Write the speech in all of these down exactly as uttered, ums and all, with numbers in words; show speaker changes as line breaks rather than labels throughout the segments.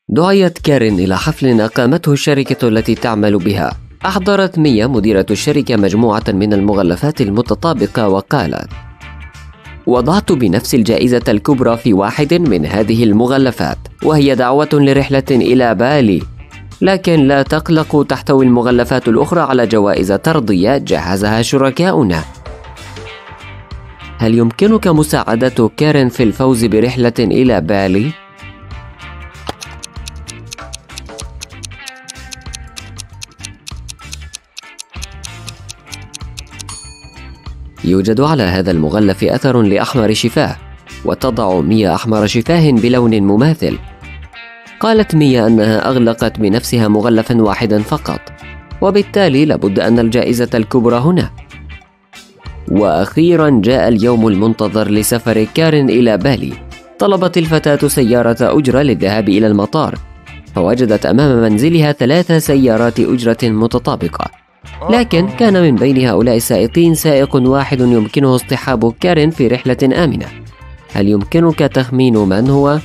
دعيت كارين إلى حفل أقامته الشركة التي تعمل بها. أحضرت ميا مديرة الشركة مجموعة من المغلفات المتطابقة وقالت: وضعت بنفس الجائزة الكبرى في واحد من هذه المغلفات، وهي دعوة لرحلة إلى بالي، لكن لا تقلقوا، تحتوي المغلفات الأخرى على جوائز طردية جهزها شركاؤنا. هل يمكنك مساعدة كارين في الفوز برحلة إلى بالي؟ يوجد على هذا المغلف أثر لأحمر شفاه، وتضع ميا أحمر شفاه بلون مماثل. قالت ميا أنها أغلقت بنفسها مغلفا واحدا فقط، وبالتالي لابد أن الجائزة الكبرى هنا. وأخيرا جاء اليوم المنتظر لسفر كارين إلى بالي. طلبت الفتاة سيارة أجرة للذهاب إلى المطار، فوجدت أمام منزلها ثلاث سيارات أجرة متطابقة، لكن كان من بين هؤلاء السائقين سائق واحد يمكنه اصطحاب كارين في رحلة آمنة. هل يمكنك تخمين من هو؟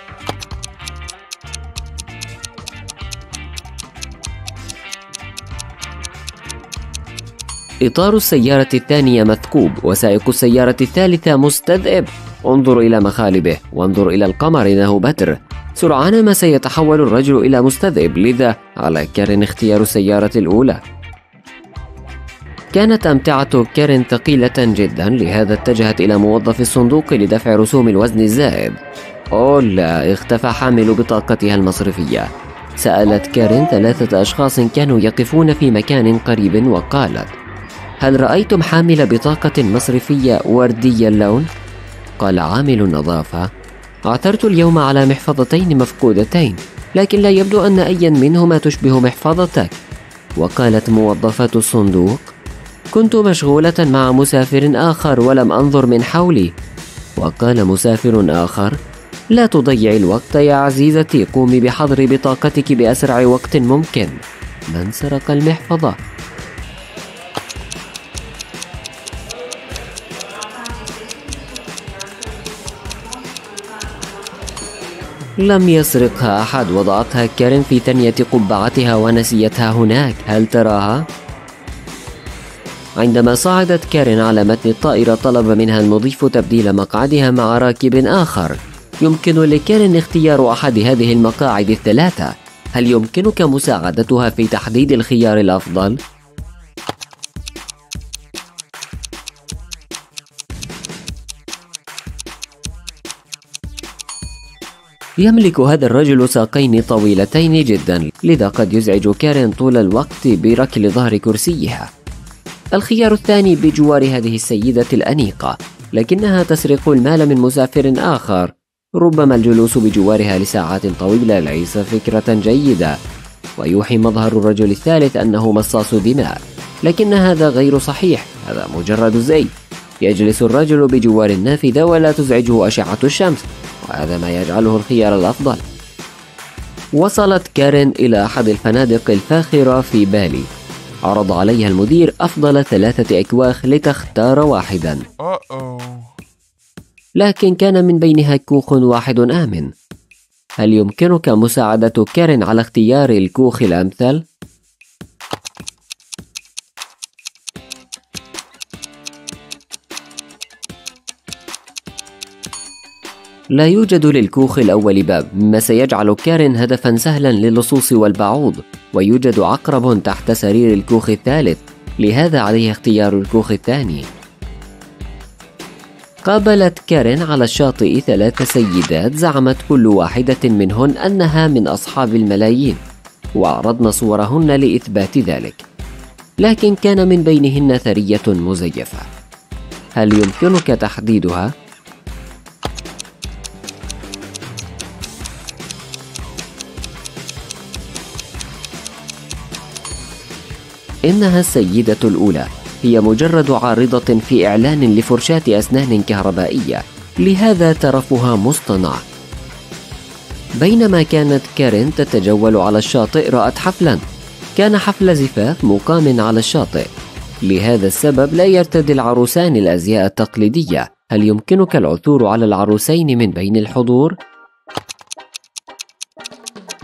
إطار السيارة الثانية مثقوب، وسائق السيارة الثالثة مستذئب. انظر إلى مخالبه، وانظر إلى القمر، إنه بدر. سرعان ما سيتحول الرجل إلى مستذئب، لذا على كارين اختيار السيارة الأولى. كانت أمتعة كارين ثقيلة جدا، لهذا اتجهت إلى موظف الصندوق لدفع رسوم الوزن الزائد. أوه لا، اختفى حامل بطاقتها المصرفية. سألت كارين ثلاثة أشخاص كانوا يقفون في مكان قريب وقالت: هل رأيتم حامل بطاقة مصرفية وردي اللون؟ قال عامل النظافة: عثرت اليوم على محفظتين مفقودتين، لكن لا يبدو أن أي منهما تشبه محفظتك. وقالت موظفة الصندوق: كنت مشغولة مع مسافر آخر ولم أنظر من حولي. وقال مسافر آخر: لا تضيع الوقت يا عزيزتي، قومي بحضر بطاقتك بأسرع وقت ممكن. من سرق المحفظة؟ لم يسرقها أحد، وضعتها كارين في ثانية قبعتها ونسيتها هناك. هل تراها؟ عندما صعدت كارين على متن الطائرة، طلب منها المضيف تبديل مقعدها مع راكب آخر. يمكن لكارين اختيار أحد هذه المقاعد الثلاثة. هل يمكنك مساعدتها في تحديد الخيار الأفضل؟ يملك هذا الرجل ساقين طويلتين جدا، لذا قد يزعج كارين طول الوقت بركل ظهر كرسيها. الخيار الثاني بجوار هذه السيدة الأنيقة، لكنها تسرق المال من مسافر آخر. ربما الجلوس بجوارها لساعات طويلة ليس فكرة جيدة. ويوحي مظهر الرجل الثالث أنه مصاص دماء، لكن هذا غير صحيح، هذا مجرد زي. يجلس الرجل بجوار النافذة ولا تزعجه أشعة الشمس، وهذا ما يجعله الخيار الأفضل. وصلت كارين إلى أحد الفنادق الفاخرة في بالي. عرض عليها المدير أفضل ثلاثة أكواخ لتختار واحدا، لكن كان من بينها كوخ واحد آمن. هل يمكنك مساعدة كارين على اختيار الكوخ الأمثل؟ لا يوجد للكوخ الأول باب، مما سيجعل كارين هدفا سهلا للصوص والبعوض. ويوجد عقرب تحت سرير الكوخ الثالث، لهذا عليه اختيار الكوخ الثاني. قابلت كارين على الشاطئ ثلاث سيدات، زعمت كل واحدة منهن أنها من أصحاب الملايين، وعرضن صورهن لإثبات ذلك، لكن كان من بينهن ثرية مزيفة. هل يمكنك تحديدها؟ إنها السيدة الأولى، هي مجرد عارضة في إعلان لفرشاة أسنان كهربائية، لهذا ترفها مصطنع. بينما كانت كارين تتجول على الشاطئ، رأت حفلا. كان حفل زفاف مقام على الشاطئ، لهذا السبب لا يرتدي العروسان الأزياء التقليدية. هل يمكنك العثور على العروسين من بين الحضور؟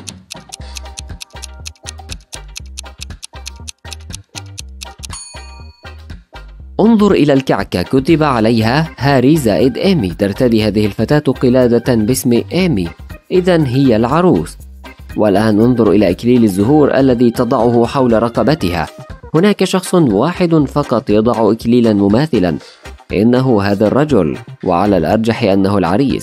انظر إلى الكعكة، كتب عليها هاري زائد إيمي. ترتدي هذه الفتاة قلادة باسم إيمي، إذن هي العروس. والآن انظر إلى إكليل الزهور الذي تضعه حول رقبتها. هناك شخص واحد فقط يضع إكليلا مماثلا، إنه هذا الرجل، وعلى الأرجح أنه العريس.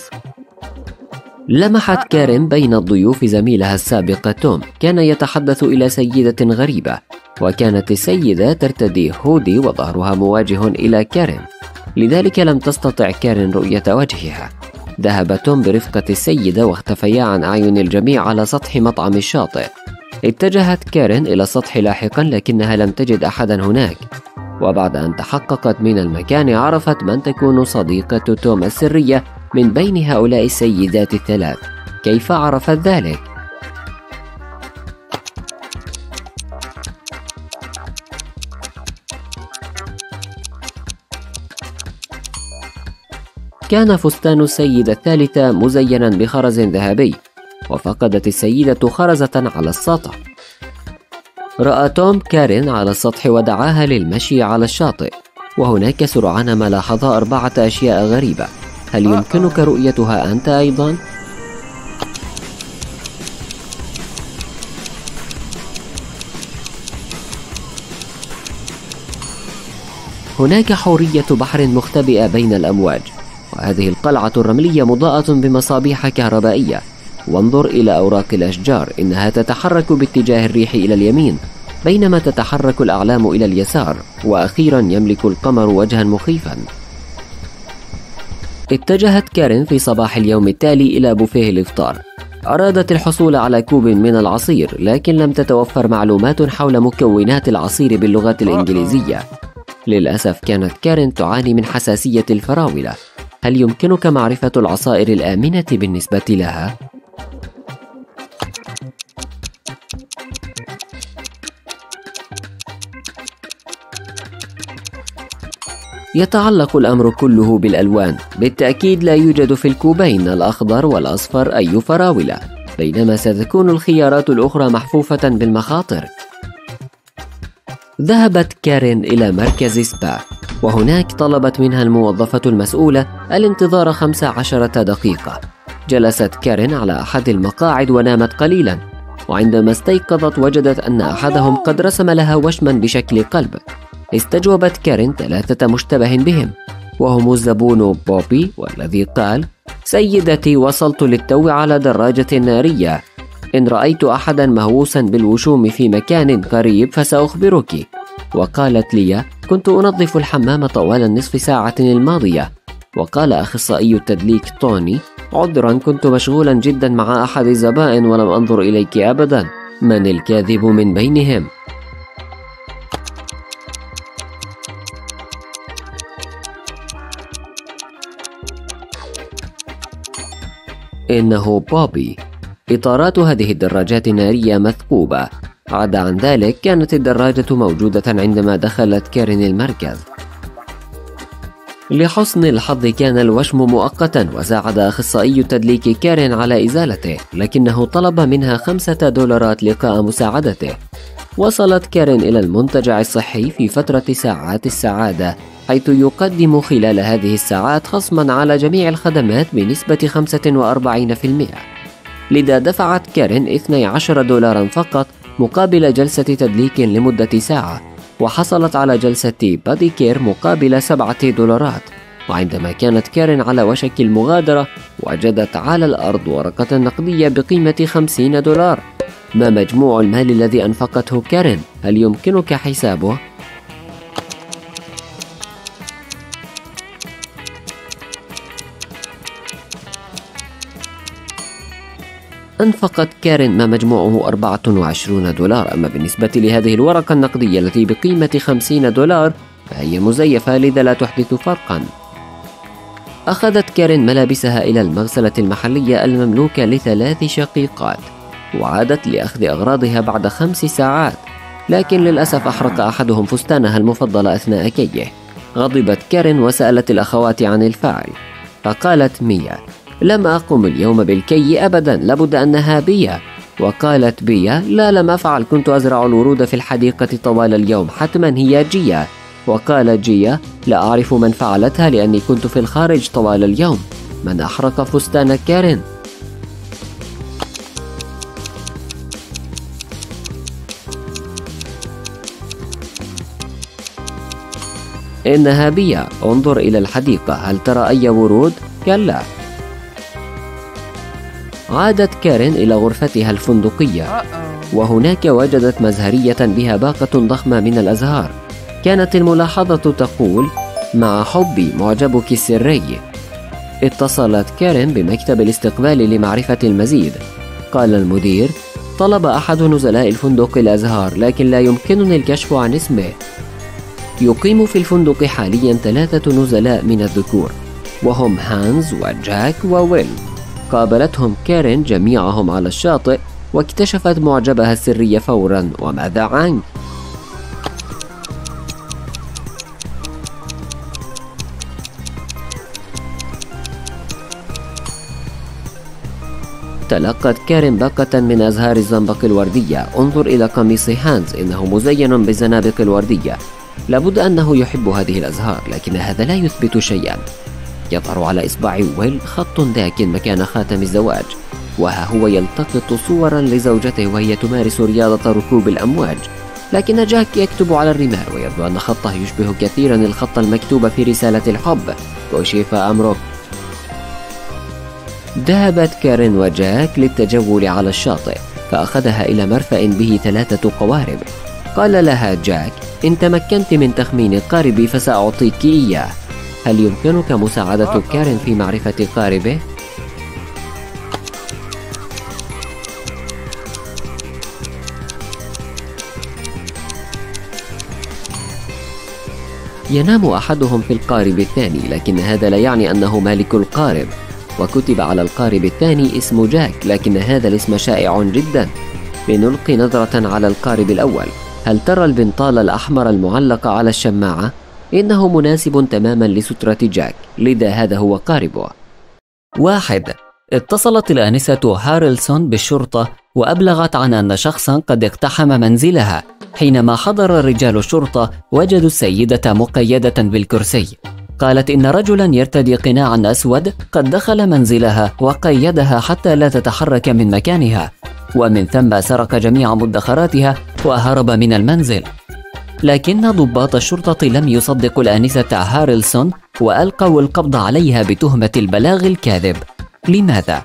لمحت كارين بين الضيوف زميلها السابق توم، كان يتحدث إلى سيدة غريبة، وكانت السيدة ترتدي هودي وظهرها مواجه إلى كارين، لذلك لم تستطع كارين رؤية وجهها. ذهب توم برفقة السيدة واختفيا عن أعين الجميع على سطح مطعم الشاطئ. اتجهت كارين إلى السطح لاحقا لكنها لم تجد أحدا هناك، وبعد أن تحققت من المكان عرفت من تكون صديقة توم السرية من بين هؤلاء السيدات الثلاث. كيف عرفت ذلك؟ كان فستان السيدة الثالثة مزينا بخرز ذهبي، وفقدت السيدة خرزة على السطح. رأى توم كارين على السطح ودعاها للمشي على الشاطئ، وهناك سرعان ما لاحظ أربعة أشياء غريبة. هل يمكنك رؤيتها أنت أيضا؟ هناك حورية بحر مختبئة بين الأمواج، وهذه القلعة الرملية مضاءة بمصابيح كهربائية. وانظر إلى أوراق الأشجار، إنها تتحرك باتجاه الريح إلى اليمين، بينما تتحرك الأعلام إلى اليسار. وأخيرا يملك القمر وجها مخيفا. اتجهت كارين في صباح اليوم التالي إلى بوفيه الإفطار. أرادت الحصول على كوب من العصير، لكن لم تتوفر معلومات حول مكونات العصير باللغة الإنجليزية. للأسف كانت كارين تعاني من حساسية الفراولة. هل يمكنك معرفة العصائر الآمنة بالنسبة لها؟ يتعلق الأمر كله بالألوان. بالتأكيد لا يوجد في الكوبين الأخضر والأصفر أي فراولة، بينما ستكون الخيارات الأخرى محفوفة بالمخاطر. ذهبت كارين إلى مركز سبا، وهناك طلبت منها الموظفة المسؤولة الانتظار خمس عشرة دقيقة. جلست كارين على أحد المقاعد ونامت قليلا، وعندما استيقظت وجدت أن أحدهم قد رسم لها وشما بشكل قلب. استجوبت كارين ثلاثة مشتبه بهم، وهم الزبون بوبي، والذي قال: سيدتي، وصلت للتو على دراجة نارية. إن رأيت أحدا مهووسا بالوشوم في مكان قريب فسأخبرك. وقالت لي: كنت أنظف الحمام طوال النصف ساعة الماضية. وقال أخصائي التدليك توني: عذرا، كنت مشغولا جدا مع أحد الزبائن ولم أنظر إليك أبدا. من الكاذب من بينهم؟ إنه بوبي. إطارات هذه الدراجات النارية مثقوبة. عدا عن ذلك كانت الدراجة موجودة عندما دخلت كارين المركز. لحسن الحظ كان الوشم مؤقتا، وساعد أخصائي التدليك كارين على إزالته، لكنه طلب منها خمسة دولارات لقاء مساعدته. وصلت كارين إلى المنتجع الصحي في فترة ساعات السعادة، حيث يقدم خلال هذه الساعات خصما على جميع الخدمات بنسبة خمسة وأربعين بالمئة. لذا دفعت كارين اثني عشر دولارا فقط مقابل جلسة تدليك لمدة ساعة، وحصلت على جلسة بادي كير مقابل سبعة دولارات. وعندما كانت كارين على وشك المغادرة وجدت على الأرض ورقة نقدية بقيمة خمسين دولار. ما مجموع المال الذي أنفقته كارين؟ هل يمكنك حسابه؟ أنفقت كارين ما مجموعه أربعة وعشرين دولار. أما بالنسبة لهذه الورقة النقدية التي بقيمة خمسين دولار فهي مزيفة، لذا لا تحدث فرقا. أخذت كارين ملابسها إلى المغسلة المحلية المملوكة لثلاث شقيقات، وعادت لأخذ أغراضها بعد خمس ساعات، لكن للأسف أحرق أحدهم فستانها المفضل أثناء كيه. غضبت كارين وسألت الأخوات عن الفعل، فقالت ميا: لم أقم اليوم بالكي أبدا، لابد أنها بيا. وقالت بيا: لا، لم أفعل، كنت أزرع الورود في الحديقة طوال اليوم، حتما هي جيا. وقالت جيا: لا أعرف من فعلتها لأني كنت في الخارج طوال اليوم. من أحرق فستان كارين؟ إنها بيا. انظر إلى الحديقة، هل ترى أي ورود؟ كلا. عادت كارين إلى غرفتها الفندقية، وهناك وجدت مزهرية بها باقة ضخمة من الأزهار. كانت الملاحظة تقول: مع حبي، معجبك السري. اتصلت كارين بمكتب الاستقبال لمعرفة المزيد. قال المدير: طلب أحد نزلاء الفندق الأزهار، لكن لا يمكنني الكشف عن اسمه. يقيم في الفندق حاليا ثلاثة نزلاء من الذكور، وهم هانز وجاك وويل. قابلتهم كارين جميعهم على الشاطئ، واكتشفت معجبها السري فورا. وماذا عنك؟ تلقت كارين باقة من أزهار الزنبق الوردية. انظر إلى قميص هانز، إنه مزين بالزنابق الوردية. لابد أنه يحب هذه الأزهار، لكن هذا لا يثبت شيئا. يظهر على إصبع ويل خط داكن مكان خاتم الزواج، وها هو يلتقط صورا لزوجته وهي تمارس رياضة ركوب الأمواج. لكن جاك يكتب على الرمال، ويبدو أن خطه يشبه كثيرا الخط المكتوب في رسالة الحب: كشف أمرك. ذهبت كارين وجاك للتجول على الشاطئ، فأخذها إلى مرفأ به ثلاثة قوارب. قال لها جاك: إن تمكنت من تخمين قاربي فسأعطيك إياه. هل يمكنك مساعدة كارين في معرفة قاربه؟ ينام أحدهم في القارب الثاني، لكن هذا لا يعني أنه مالك القارب. وكتب على القارب الثاني اسم جاك، لكن هذا الاسم شائع جدا. لنلقي نظرة على القارب الأول. هل ترى البنطال الأحمر المعلق على الشماعة؟ إنه مناسب تماما لسترة جاك، لذا هذا هو قاربه. واحد. اتصلت الآنسة هارلسون بالشرطة وأبلغت عن أن شخصا قد اقتحم منزلها. حينما حضر رجال الشرطة وجدوا السيدة مقيدة بالكرسي. قالت إن رجلا يرتدي قناعا أسود قد دخل منزلها وقيدها حتى لا تتحرك من مكانها، ومن ثم سرق جميع مدخراتها وهرب من المنزل. لكن ضباط الشرطة لم يصدقوا الآنسة هارلسون وألقوا القبض عليها بتهمة البلاغ الكاذب. لماذا؟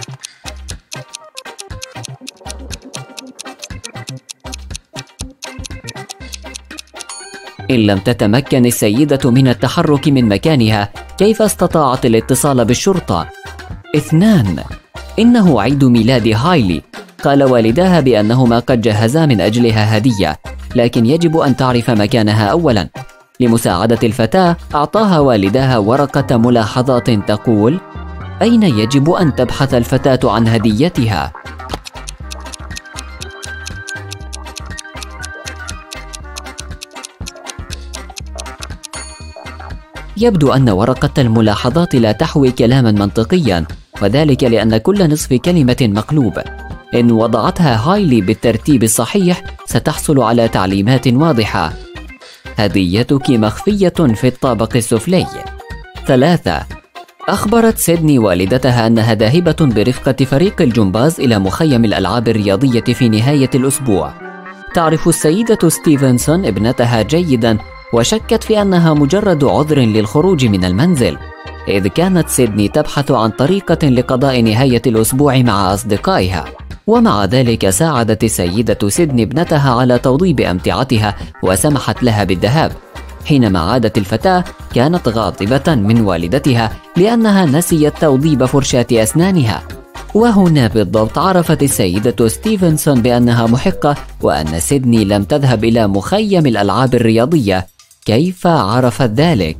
إن لم تتمكن السيدة من التحرك من مكانها، كيف استطاعت الاتصال بالشرطة؟ اثنان. إنه عيد ميلاد هايلي. قال والداها بأنهما قد جهزا من أجلها هدية، لكن يجب أن تعرف مكانها أولا. لمساعدة الفتاة أعطاها والداها ورقة ملاحظات تقول: أين يجب أن تبحث الفتاة عن هديتها؟ يبدو أن ورقة الملاحظات لا تحوي كلاما منطقيا، وذلك لأن كل نصف كلمة مقلوب. إن وضعتها هايلي بالترتيب الصحيح ستحصل على تعليمات واضحة. هديتك مخفية في الطابق السفلي. ثلاثة. أخبرت سيدني والدتها أنها ذاهبة برفقة فريق الجمباز إلى مخيم الألعاب الرياضية في نهاية الأسبوع. تعرف السيدة ستيفنسون ابنتها جيدا، وشكت في أنها مجرد عذر للخروج من المنزل، إذ كانت سيدني تبحث عن طريقة لقضاء نهاية الأسبوع مع أصدقائها. ومع ذلك ساعدت السيدة سيدني ابنتها على توضيب أمتعتها وسمحت لها بالذهاب. حينما عادت الفتاة كانت غاضبة من والدتها لأنها نسيت توضيب فرشاة أسنانها. وهنا بالضبط عرفت السيدة ستيفنسون بأنها محقة، وأن سيدني لم تذهب إلى مخيم الألعاب الرياضية. كيف عرفت ذلك؟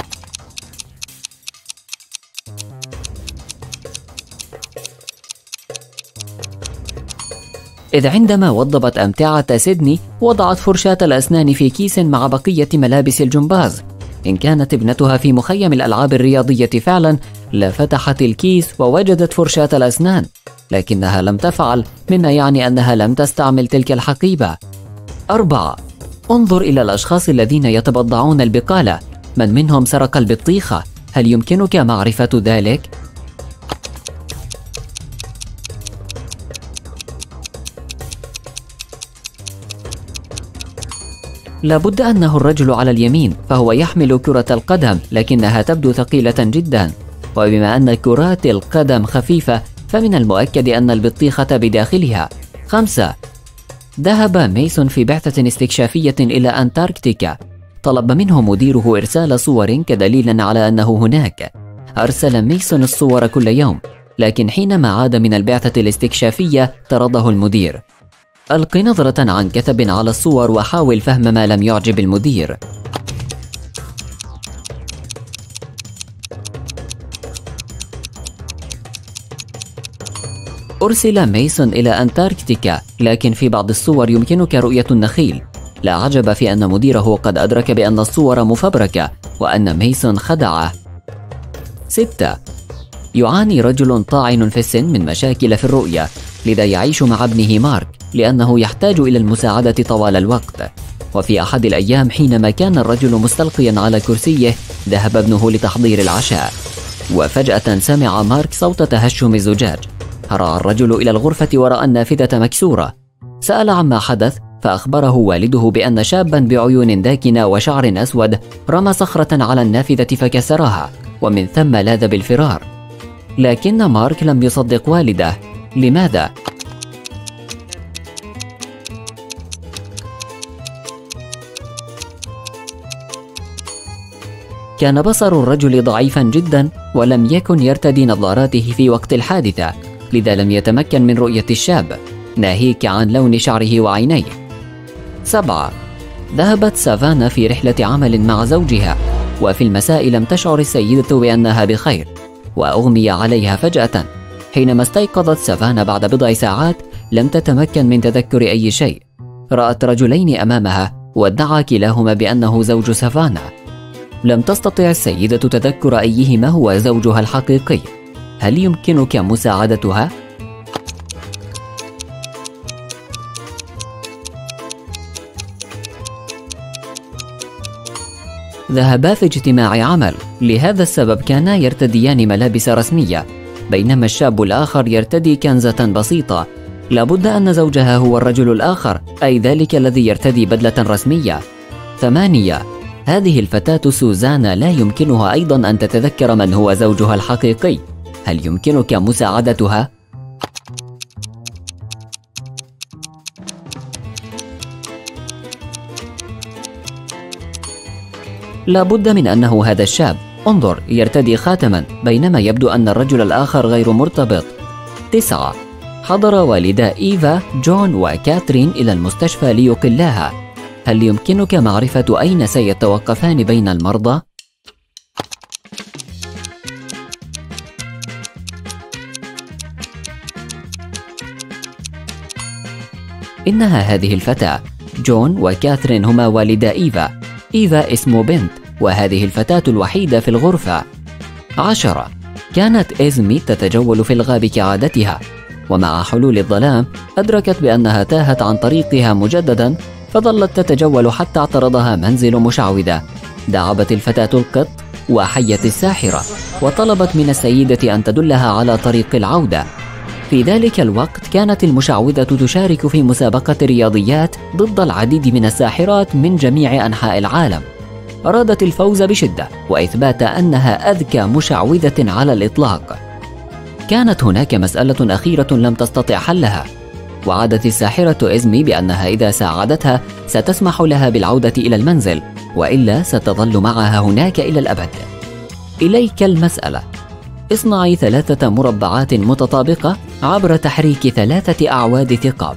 إذ عندما وضبت أمتعة سيدني وضعت فرشاة الأسنان في كيس مع بقية ملابس الجمباز. إن كانت ابنتها في مخيم الألعاب الرياضية فعلا لفتحت الكيس ووجدت فرشاة الأسنان، لكنها لم تفعل، مما يعني أنها لم تستعمل تلك الحقيبة. أربعة.
انظر إلى الأشخاص الذين يتبضعون البقالة، من منهم سرق البطيخة؟ هل يمكنك معرفة ذلك؟ لابد أنه الرجل على اليمين، فهو يحمل كرة القدم لكنها تبدو ثقيلة جدا، وبما أن كرات القدم خفيفة فمن المؤكد أن البطيخة بداخلها. خمسة. ذهب ميسون في بعثة استكشافية إلى أنتاركتيكا، طلب منه مديره إرسال صور كدليل على أنه هناك. أرسل ميسون الصور كل يوم، لكن حينما عاد من البعثة الاستكشافية طرده المدير. ألق نظرة عن كثب على الصور وحاول فهم ما لم يعجب المدير. أرسل ميسون إلى أنتاركتيكا، لكن في بعض الصور يمكنك رؤية النخيل. لا عجب في أن مديره قد أدرك بأن الصور مفبركة وأن ميسون خدعه. ستة. يعاني رجل طاعن في السن من مشاكل في الرؤية، لذا يعيش مع ابنه مارك لأنه يحتاج إلى المساعدة طوال الوقت. وفي أحد الأيام حينما كان الرجل مستلقيا على كرسيه ذهب ابنه لتحضير العشاء، وفجأة سمع مارك صوت تهشم الزجاج. هرع الرجل إلى الغرفة ورأى النافذة مكسورة. سأل عما حدث، فأخبره والده بأن شابا بعيون داكنة وشعر أسود رمى صخرة على النافذة فكسرها، ومن ثم لاذ بالفرار. لكن مارك لم يصدق والده. لماذا؟ كان بصر الرجل ضعيفا جدا، ولم يكن يرتدي نظاراته في وقت الحادثة، لذا لم يتمكن من رؤية الشاب، ناهيك عن لون شعره وعينيه. سبعة. ذهبت سافانا في رحلة عمل مع زوجها، وفي المساء لم تشعر السيدة بأنها بخير، وأغمي عليها فجأة. حينما استيقظت سافانا بعد بضع ساعات لم تتمكن من تذكر أي شيء. رأت رجلين أمامها، وادعى كلاهما بأنه زوج سافانا. لم تستطع السيدة تذكر أيهما هو زوجها الحقيقي. هل يمكنك مساعدتها؟ ذهبا في اجتماع عمل، لهذا السبب كانا يرتديان ملابس رسمية، بينما الشاب الآخر يرتدي كنزة بسيطة. لابد أن زوجها هو الرجل الآخر، أي ذلك الذي يرتدي بدلة رسمية. ثمانية. هذه الفتاة سوزانا لا يمكنها أيضا أن تتذكر من هو زوجها الحقيقي. هل يمكنك مساعدتها؟ لابد من أنه هذا الشاب. انظر، يرتدي خاتما، بينما يبدو أن الرجل الآخر غير مرتبط. تسعة. حضر والدا إيفا جون وكاترين إلى المستشفى ليقلاها. هل يمكنك معرفة أين سيتوقفان بين المرضى؟ إنها هذه الفتاة. جون وكاثرين هما والدا إيفا. إيفا اسم بنت، وهذه الفتاة الوحيدة في الغرفة. عشرة. كانت إزمي تتجول في الغاب كعادتها، ومع حلول الظلام أدركت بأنها تاهت عن طريقها مجددا، فظلت تتجول حتى اعترضها منزل مشعوذة. دعبت الفتاة القط وحية الساحرة، وطلبت من السيدة أن تدلها على طريق العودة. في ذلك الوقت كانت المشعوذة تشارك في مسابقة رياضيات ضد العديد من الساحرات من جميع أنحاء العالم. أرادت الفوز بشدة وإثبات أنها أذكى مشعوذة على الإطلاق. كانت هناك مسألة أخيرة لم تستطع حلها، وعدت الساحرة إزمي بأنها إذا ساعدتها ستسمح لها بالعودة إلى المنزل، وإلا ستظل معها هناك إلى الأبد. إليك المسألة: اصنعي ثلاثة مربعات متطابقة عبر تحريك ثلاثة أعواد ثقاب.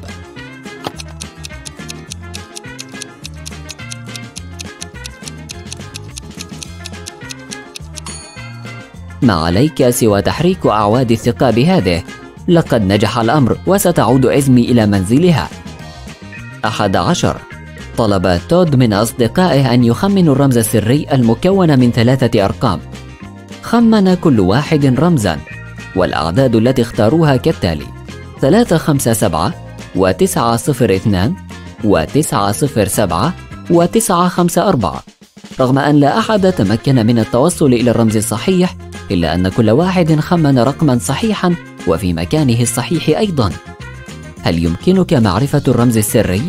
ما عليك سوى تحريك أعواد الثقاب هذه. لقد نجح الأمر، وستعود إزمي إلى منزلها. أحد عشر. طلب تود من أصدقائه أن يخمنوا الرمز السري المكون من ثلاثة أرقام. خمن كل واحد رمزا، والأعداد التي اختاروها كالتالي: ثلاثة خمسة سبعة، وتسعة صفر اثنان، وتسعة صفر سبعة، وتسعة خمسة أربعة. رغم أن لا أحد تمكن من التوصل إلى الرمز الصحيح، إلا أن كل واحد خمن رقما صحيحا وفي مكانه الصحيح أيضا. هل يمكنك معرفة الرمز السري؟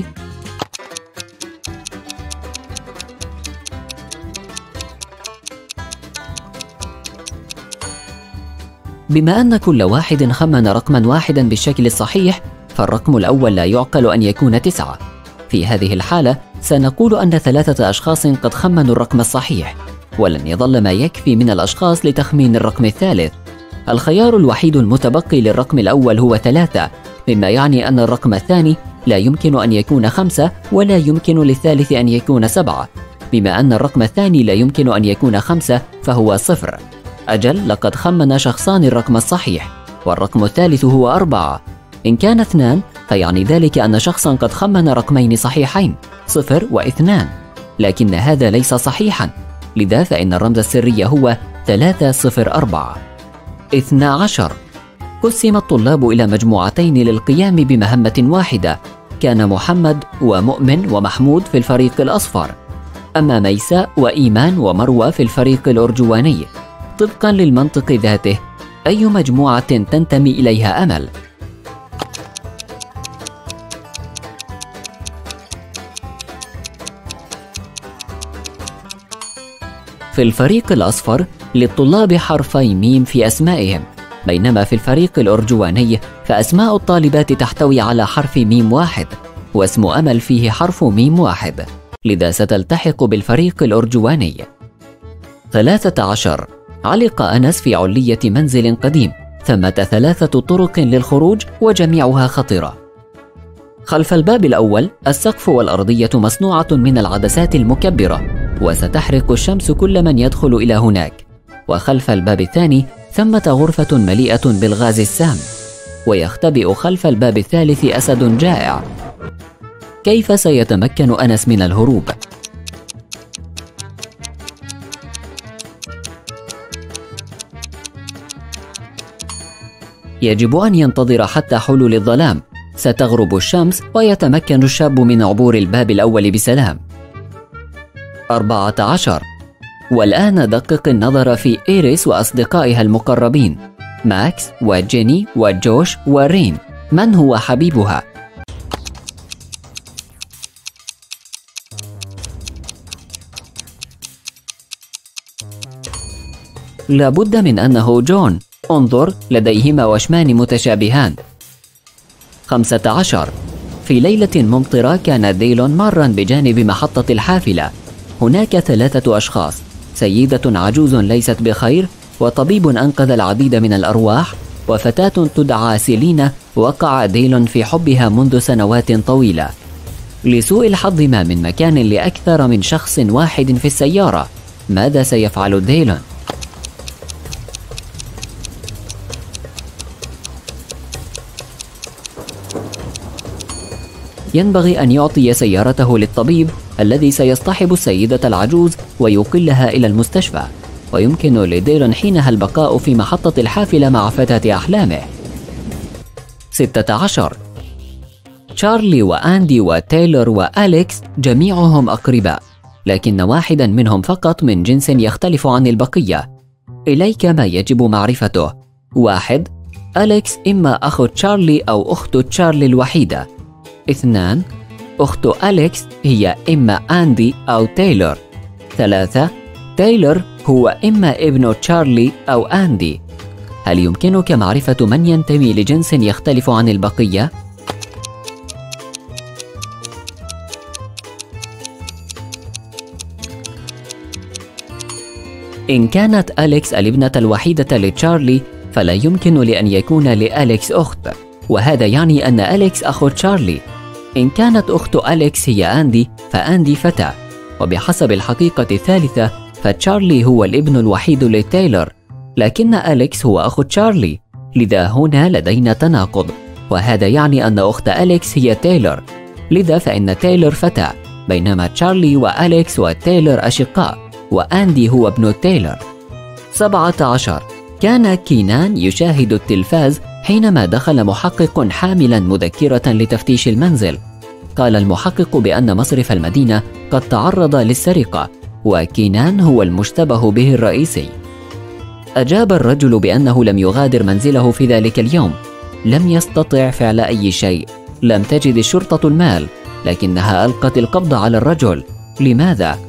بما أن كل واحد خمن رقما واحدا بالشكل الصحيح، فالرقم الأول لا يعقل أن يكون تسعة. في هذه الحالة سنقول أن ثلاثة أشخاص قد خمنوا الرقم الصحيح، ولن يظل ما يكفي من الأشخاص لتخمين الرقم الثالث. الخيار الوحيد المتبقي للرقم الأول هو ثلاثة، مما يعني أن الرقم الثاني لا يمكن أن يكون خمسة، ولا يمكن للثالث أن يكون سبعة. بما أن الرقم الثاني لا يمكن أن يكون خمسة، فهو صفر. أجل، لقد خمن شخصان الرقم الصحيح، والرقم الثالث هو أربعة. إن كان اثنان، فيعني ذلك أن شخصا قد خمن رقمين صحيحين، صفر واثنان، لكن هذا ليس صحيحا. لذا فإن الرمز السري هو ثلاثة صفر أربعة. اثنى عشر. قسم الطلاب إلى مجموعتين للقيام بمهمة واحدة. كان محمد ومؤمن ومحمود في الفريق الأصفر، أما ميساء وإيمان ومروة في الفريق الأرجواني. طبقا للمنطق ذاته، أي مجموعة تنتمي إليها أمل؟ في الفريق الأصفر للطلاب حرفي ميم في أسمائهم، بينما في الفريق الأرجواني فأسماء الطالبات تحتوي على حرف ميم واحد، واسم أمل فيه حرف ميم واحد، لذا ستلتحق بالفريق الأرجواني. ثلاثة عشر. علق أنس في علية منزل قديم، ثمة ثلاثة طرق للخروج وجميعها خطرة. خلف الباب الأول السقف والأرضية مصنوعة من العدسات المكبرة، وستحرق الشمس كل من يدخل إلى هناك. وخلف الباب الثاني ثمة غرفة مليئة بالغاز السام، ويختبئ خلف الباب الثالث أسد جائع. كيف سيتمكن أنس من الهروب؟ يجب أن ينتظر حتى حلول الظلام. ستغرب الشمس ويتمكن الشاب من عبور الباب الأول بسلام. أربعة عشر. والآن دقق النظر في إيريس وأصدقائها المقربين، ماكس وجيني وجوش ورين. من هو حبيبها؟ لابد من أنه جون. انظر، لديهما وشمان متشابهان. خمسة عشر. في ليلة ممطرة كان ديلون مارا بجانب محطة الحافلة. هناك ثلاثة أشخاص، سيدة عجوز ليست بخير، وطبيب أنقذ العديد من الأرواح، وفتاة تدعى سيلينا وقع ديلون في حبها منذ سنوات طويلة. لسوء الحظ ما من مكان لأكثر من شخص واحد في السيارة. ماذا سيفعل ديلون؟ ينبغي أن يعطي سيارته للطبيب الذي سيصطحب السيدة العجوز ويوكلها إلى المستشفى، ويمكن لديلون حينها البقاء في محطة الحافلة مع فتاة أحلامه. ستة عشر. تشارلي وأندي وتايلور وأليكس جميعهم أقرباء، لكن واحدا منهم فقط من جنس يختلف عن البقية. إليك ما يجب معرفته. واحد. أليكس إما أخو تشارلي أو أخت تشارلي الوحيدة. اثنان. أخت أليكس هي إما أندي أو تايلور. ثلاثة. تايلور هو إما ابن تشارلي أو أندي. هل يمكنك معرفة من ينتمي لجنس يختلف عن البقية؟ إن كانت أليكس الابنة الوحيدة لتشارلي، فلا يمكن لأن يكون لأليكس أخت، وهذا يعني أن أليكس أخو تشارلي. إن كانت أخت أليكس هي أندي، فأندي فتاة، وبحسب الحقيقة الثالثة فتشارلي هو الابن الوحيد لتايلور، لكن أليكس هو أخو تشارلي، لذا هنا لدينا تناقض، وهذا يعني أن أخت أليكس هي تايلور، لذا فإن تايلور فتاة، بينما تشارلي وأليكس وتايلور أشقاء، وأندي هو ابن تايلور. سبعة عشر. كان كينان يشاهد التلفاز حينما دخل محقق حاملا مذكرة لتفتيش المنزل. قال المحقق بأن مصرف المدينة قد تعرض للسرقة، وكينان هو المشتبه به الرئيسي. أجاب الرجل بأنه لم يغادر منزله في ذلك اليوم، لم يستطع فعل أي شيء، لم تجد الشرطة المال، لكنها ألقت القبض على الرجل. لماذا؟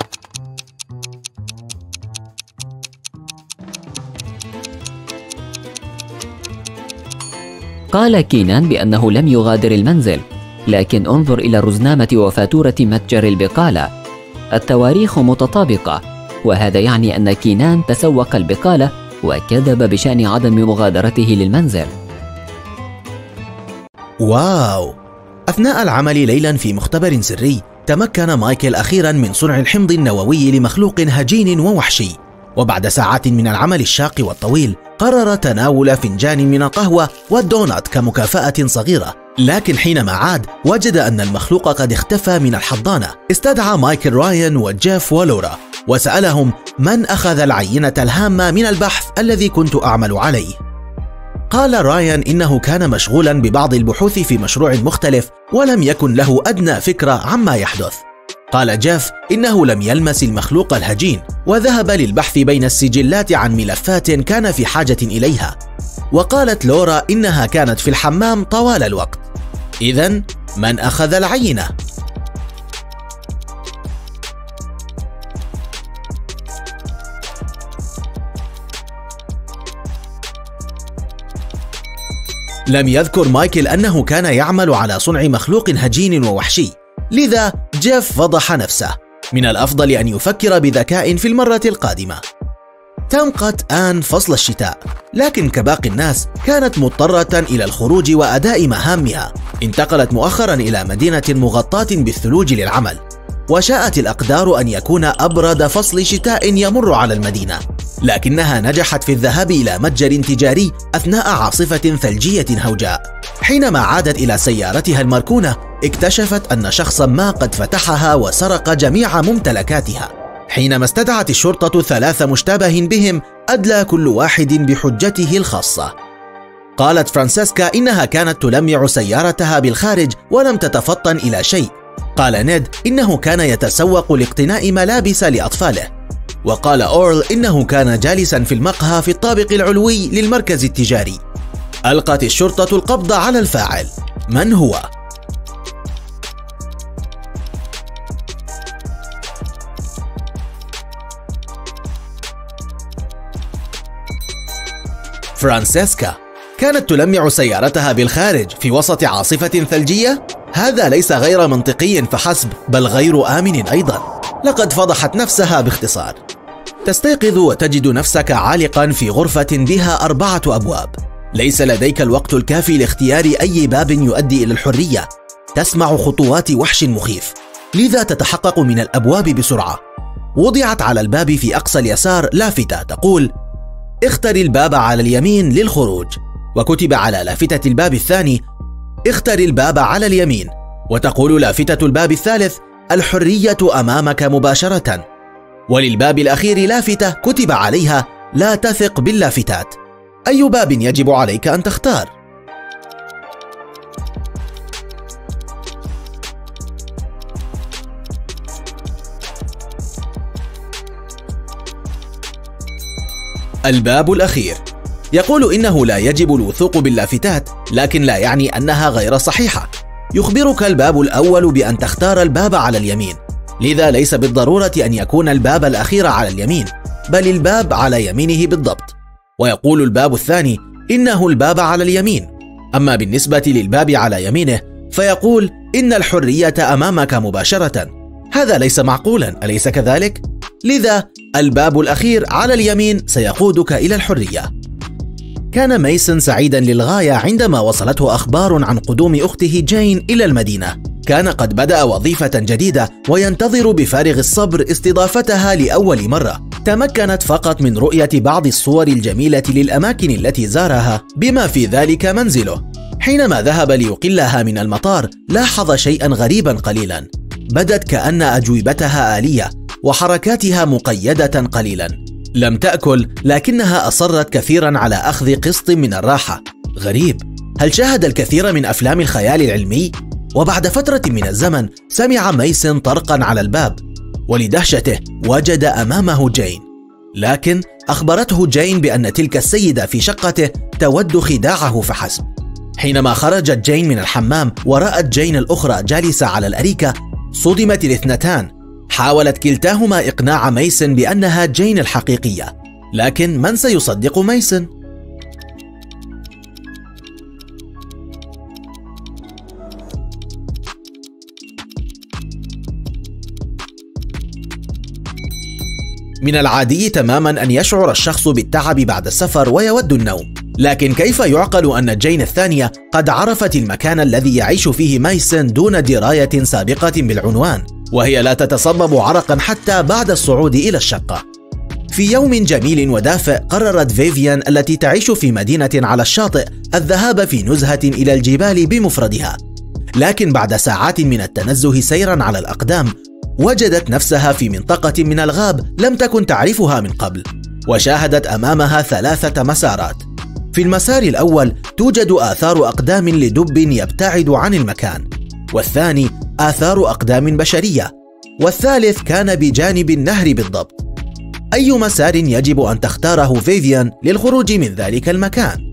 قال كينان بأنه لم يغادر المنزل، لكن انظر إلى الرزنامة وفاتورة متجر البقالة، التواريخ متطابقة، وهذا يعني أن كينان تسوق البقالة وكذب بشأن عدم مغادرته للمنزل.
واو! أثناء العمل ليلا في مختبر سري، تمكن مايكل أخيرا من صنع الحمض النووي لمخلوق هجين ووحشي، وبعد ساعات من العمل الشاق والطويل قرر تناول فنجان من القهوة والدونات كمكافأة صغيرة. لكن حينما عاد وجد أن المخلوق قد اختفى من الحضانة. استدعى مايكل رايان وجيف ولورا وسألهم من أخذ العينة الهامة من البحث الذي كنت أعمل عليه. قال رايان إنه كان مشغولا ببعض البحوث في مشروع مختلف ولم يكن له أدنى فكرة عما يحدث. قال جيف إنه لم يلمس المخلوق الهجين وذهب للبحث بين السجلات عن ملفات كان في حاجة إليها. وقالت لورا إنها كانت في الحمام طوال الوقت. إذن من أخذ العينة؟ لم يذكر مايكل أنه كان يعمل على صنع مخلوق هجين ووحشي، لذا جيف فضح نفسه. من الأفضل أن يفكر بذكاء في المرة القادمة. تمقت آن فصل الشتاء، لكن كباقي الناس كانت مضطرة إلى الخروج وأداء مهامها. انتقلت مؤخرا إلى مدينة مغطاة بالثلوج للعمل، وشاءت الأقدار أن يكون أبرد فصل شتاء يمر على المدينة، لكنها نجحت في الذهاب إلى متجر تجاري أثناء عاصفة ثلجية هوجاء. حينما عادت إلى سيارتها المركونة اكتشفت أن شخصا ما قد فتحها وسرق جميع ممتلكاتها. حينما استدعت الشرطة ثلاث مشتبه بهم أدلى كل واحد بحجته الخاصة. قالت فرانسيسكا إنها كانت تلمع سيارتها بالخارج ولم تتفطن إلى شيء. قال نيد إنه كان يتسوق لاقتناء ملابس لأطفاله. وقال أورل إنه كان جالسا في المقهى في الطابق العلوي للمركز التجاري. ألقت الشرطة القبض على الفاعل. من هو؟ فرانسيسكا كانت تلمع سيارتها بالخارج في وسط عاصفة ثلجية؟ هذا ليس غير منطقي فحسب، بل غير آمن أيضا. لقد فضحت نفسها باختصار. تستيقظ وتجد نفسك عالقا في غرفة بها أربعة أبواب. ليس لديك الوقت الكافي لاختيار أي باب يؤدي إلى الحرية. تسمع خطوات وحش مخيف، لذا تتحقق من الأبواب بسرعة. وضعت على الباب في أقصى اليسار لافتة تقول: اختر الباب على اليمين للخروج. وكتب على لافتة الباب الثاني: اختر الباب على اليمين. وتقول لافتة الباب الثالث: الحرية أمامك مباشرة. وللباب الأخير لافتة كتب عليها: لا تثق باللافتات. أي باب يجب عليك أن تختار؟ الباب الأخير. يقول إنه لا يجب الوثوق باللافتات، لكن لا يعني أنها غير صحيحة. يخبرك الباب الأول بأن تختار الباب على اليمين، لذا ليس بالضرورة أن يكون الباب الأخير على اليمين، بل الباب على يمينه بالضبط. ويقول الباب الثاني إنه الباب على اليمين. أما بالنسبة للباب على يمينه فيقول إن الحرية أمامك مباشرة. هذا ليس معقولا، أليس كذلك؟ لذا الباب الأخير على اليمين سيقودك إلى الحرية. كان ميسون سعيدا للغاية عندما وصلته أخبار عن قدوم أخته جين إلى المدينة. كان قد بدأ وظيفة جديدة وينتظر بفارغ الصبر استضافتها لأول مرة. تمكنت فقط من رؤية بعض الصور الجميلة للأماكن التي زارها، بما في ذلك منزله. حينما ذهب ليقلها من المطار لاحظ شيئا غريبا قليلا. بدت كأن أجوبتها آلية وحركاتها مقيدة قليلا. لم تأكل، لكنها أصرت كثيرا على أخذ قسط من الراحة. غريب، هل شاهد الكثير من أفلام الخيال العلمي؟ وبعد فترة من الزمن سمع ميسون طرقا على الباب، ولدهشته وجد أمامه جين، لكن أخبرته جين بأن تلك السيدة في شقته تود خداعه فحسب. حينما خرجت جين من الحمام ورأت جين الأخرى جالسة على الأريكة صدمت الاثنتان. حاولت كلتاهما إقناع ميسون بأنها جين الحقيقية، لكن من سيصدق ميسون؟ من العادي تماما أن يشعر الشخص بالتعب بعد السفر ويود النوم، لكن كيف يعقل أن جين الثانية قد عرفت المكان الذي يعيش فيه ميسون دون دراية سابقة بالعنوان، وهي لا تتصبب عرقا حتى بعد الصعود إلى الشقة. في يوم جميل ودافئ قررت فيفيان التي تعيش في مدينة على الشاطئ الذهاب في نزهة إلى الجبال بمفردها، لكن بعد ساعات من التنزه سيرا على الأقدام وجدت نفسها في منطقة من الغاب لم تكن تعرفها من قبل، وشاهدت أمامها ثلاثة مسارات. في المسار الأول توجد آثار أقدام لدب يبتعد عن المكان، والثاني آثار أقدام بشرية، والثالث كان بجانب النهر بالضبط. أي مسار يجب أن تختاره فيفيان للخروج من ذلك المكان؟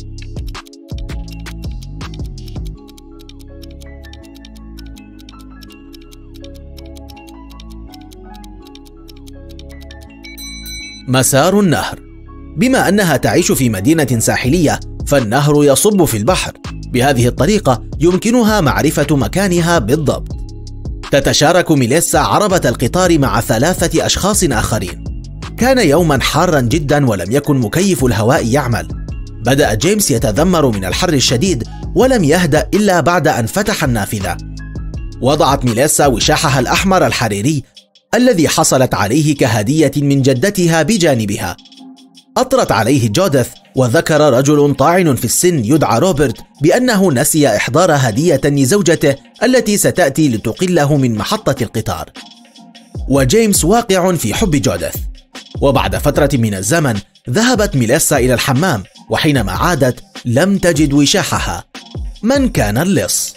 مسار النهر. بما أنها تعيش في مدينة ساحلية فالنهر يصب في البحر، بهذه الطريقة يمكنها معرفة مكانها بالضبط. تتشارك ميليسا عربة القطار مع ثلاثة أشخاص آخرين. كان يوما حارا جدا ولم يكن مكيف الهواء يعمل. بدأ جيمس يتذمر من الحر الشديد ولم يهدأ إلا بعد أن فتح النافذة. وضعت ميليسا وشاحها الأحمر الحريري الذي حصلت عليه كهدية من جدتها بجانبها. أطرت عليه جوديث، وذكر رجل طاعن في السن يدعى روبرت بأنه نسي إحضار هدية لزوجته التي ستأتي لتقله من محطة القطار. وجيمس واقع في حب جوديث. وبعد فترة من الزمن ذهبت ميليسا إلى الحمام، وحينما عادت لم تجد وشاحها. من كان اللص؟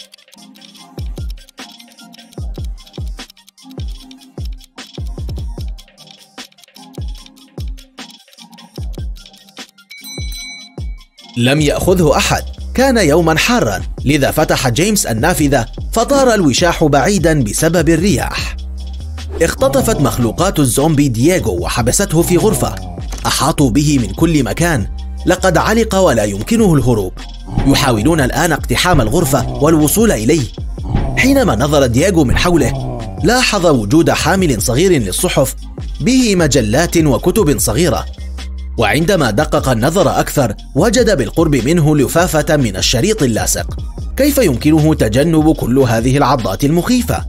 لم يأخذه أحد. كان يوما حارا، لذا فتح جيمس النافذة فطار الوشاح بعيدا بسبب الرياح. اختطفت مخلوقات الزومبي دييغو وحبسته في غرفة. أحاطوا به من كل مكان، لقد علق ولا يمكنه الهروب. يحاولون الآن اقتحام الغرفة والوصول إليه. حينما نظر دييغو من حوله لاحظ وجود حامل صغير للصحف به مجلات وكتب صغيرة، وعندما دقق النظر أكثر وجد بالقرب منه لفافة من الشريط اللاصق. كيف يمكنه تجنب كل هذه العضات المخيفة؟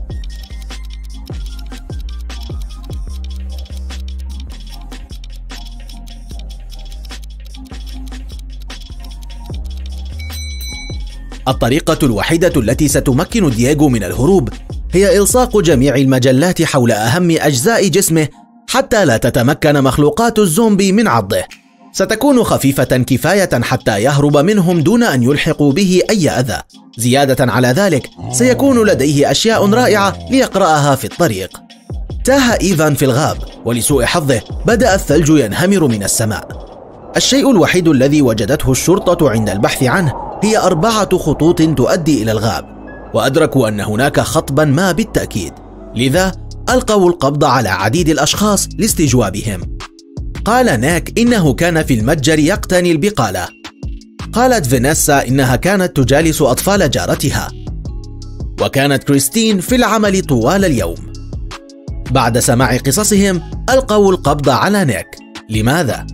الطريقة الوحيدة التي ستمكن دييغو من الهروب هي إلصاق جميع المجلات حول أهم أجزاء جسمه حتى لا تتمكن مخلوقات الزومبي من عضه. ستكون خفيفة كفاية حتى يهرب منهم دون أن يلحقوا به أي أذى. زيادة على ذلك سيكون لديه أشياء رائعة ليقرأها في الطريق. تاه إيفان في الغاب، ولسوء حظه بدأ الثلج ينهمر من السماء. الشيء الوحيد الذي وجدته الشرطة عند البحث عنه هي أربعة خطوط تؤدي إلى الغاب، وأدركوا أن هناك خطبا ما بالتأكيد، لذا ألقوا القبض على عديد الأشخاص لاستجوابهم. قال نيك إنه كان في المتجر يقتني البقالة. قالت فينيسا إنها كانت تجالس أطفال جارتها، وكانت كريستين في العمل طوال اليوم. بعد سماع قصصهم ألقوا القبض على نيك. لماذا؟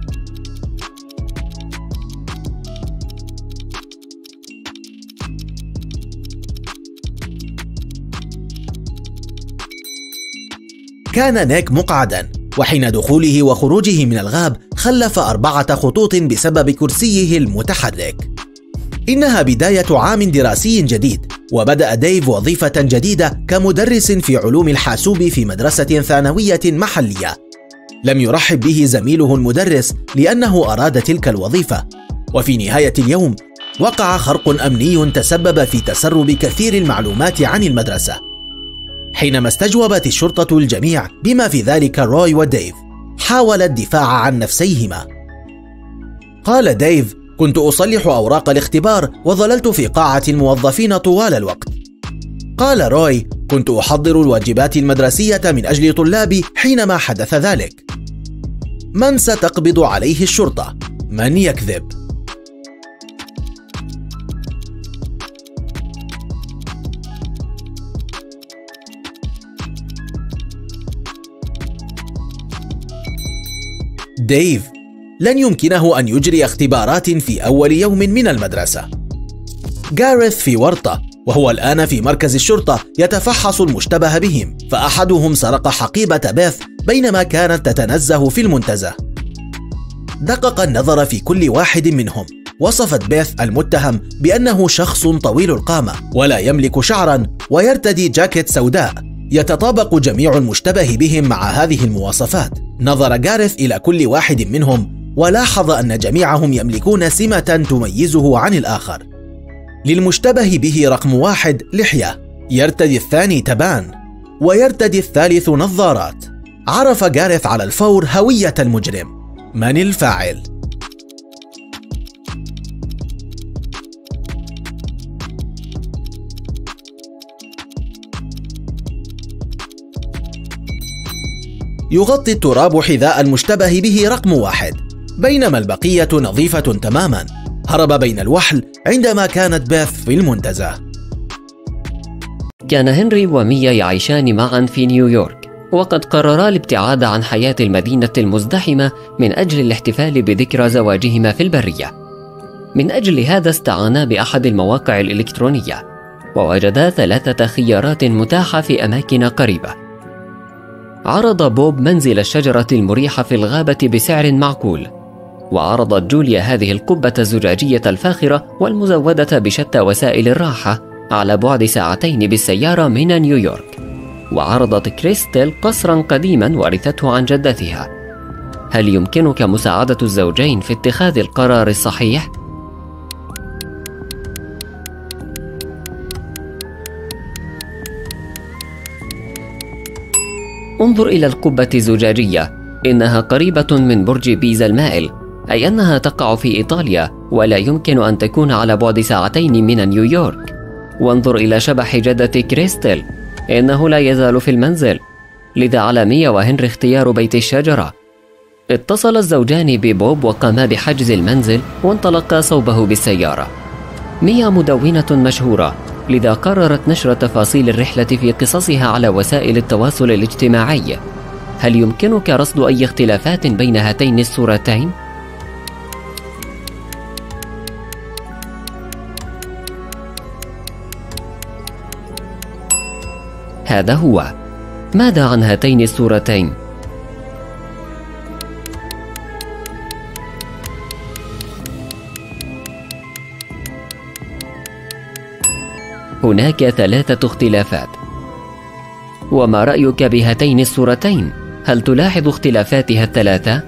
كان نيك مقعدا، وحين دخوله وخروجه من الغاب خلف أربعة خطوط بسبب كرسيه المتحرك. إنها بداية عام دراسي جديد، وبدأ ديف وظيفة جديدة كمدرس في علوم الحاسوب في مدرسة ثانوية محلية. لم يرحب به زميله المدرس لأنه أراد تلك الوظيفة، وفي نهاية اليوم وقع خرق أمني تسبب في تسرب كثير المعلومات عن المدرسة. حينما استجوبت الشرطة الجميع بما في ذلك روي وديف، حاول الدفاع عن نفسيهما. قال ديف: كنت أصلح أوراق الاختبار وظللت في قاعة الموظفين طوال الوقت. قال روي: كنت أحضر الواجبات المدرسية من أجل طلابي حينما حدث ذلك. من ستقبض عليه الشرطة؟ من يكذب؟ ديف لن يمكنه أن يجري اختبارات في أول يوم من المدرسة. غاريث في ورطة، وهو الآن في مركز الشرطة يتفحص المشتبه بهم، فأحدهم سرق حقيبة بيث بينما كانت تتنزه في المنتزه. دقق النظر في كل واحد منهم. وصفت بيث المتهم بأنه شخص طويل القامة ولا يملك شعرا ويرتدي جاكيت سوداء. يتطابق جميع المشتبه بهم مع هذه المواصفات. نظر غاريث إلى كل واحد منهم ولاحظ أن جميعهم يملكون سمة تميزه عن الآخر. للمشتبه به رقم واحد لحية، يرتدي الثاني تبان، ويرتدي الثالث نظارات. عرف غاريث على الفور هوية المجرم. من الفاعل؟ يغطي التراب حذاء المشتبه به رقم واحد، بينما البقية نظيفة تماما. هرب بين الوحل عندما كانت بيث في المنتزه.
كان هنري وميا يعيشان معا في نيويورك، وقد قررا الابتعاد عن حياة المدينة المزدحمة من أجل الاحتفال بذكرى زواجهما في البرية. من أجل هذا استعانا بأحد المواقع الإلكترونية، ووجدا ثلاثة خيارات متاحة في أماكن قريبة. عرض بوب منزل الشجرة المريحة في الغابة بسعر معقول، وعرضت جوليا هذه القبة الزجاجية الفاخرة والمزودة بشتى وسائل الراحة على بعد ساعتين بالسيارة من نيويورك. وعرضت كريستيل قصرا قديما ورثته عن جدتها. هل يمكنك مساعدة الزوجين في اتخاذ القرار الصحيح؟ انظر إلى القبة الزجاجية، إنها قريبة من برج بيزا المائل، أي أنها تقع في إيطاليا ولا يمكن أن تكون على بعد ساعتين من نيويورك. وانظر إلى شبح جدة كريستيل، إنه لا يزال في المنزل، لذا على ميا وهنري اختيار بيت الشجرة. اتصل الزوجان ببوب وقاما بحجز المنزل وانطلقا صوبه بالسيارة. ميا مدونة مشهورة، لذا قررت نشر تفاصيل الرحلة في قصصها على وسائل التواصل الاجتماعي. هل يمكنك رصد أي اختلافات بين هاتين الصورتين؟ هذا هو. ماذا عن هاتين الصورتين؟ هناك ثلاثة اختلافات. وما رأيك بهاتين الصورتين؟ هل تلاحظ اختلافاتها الثلاثة؟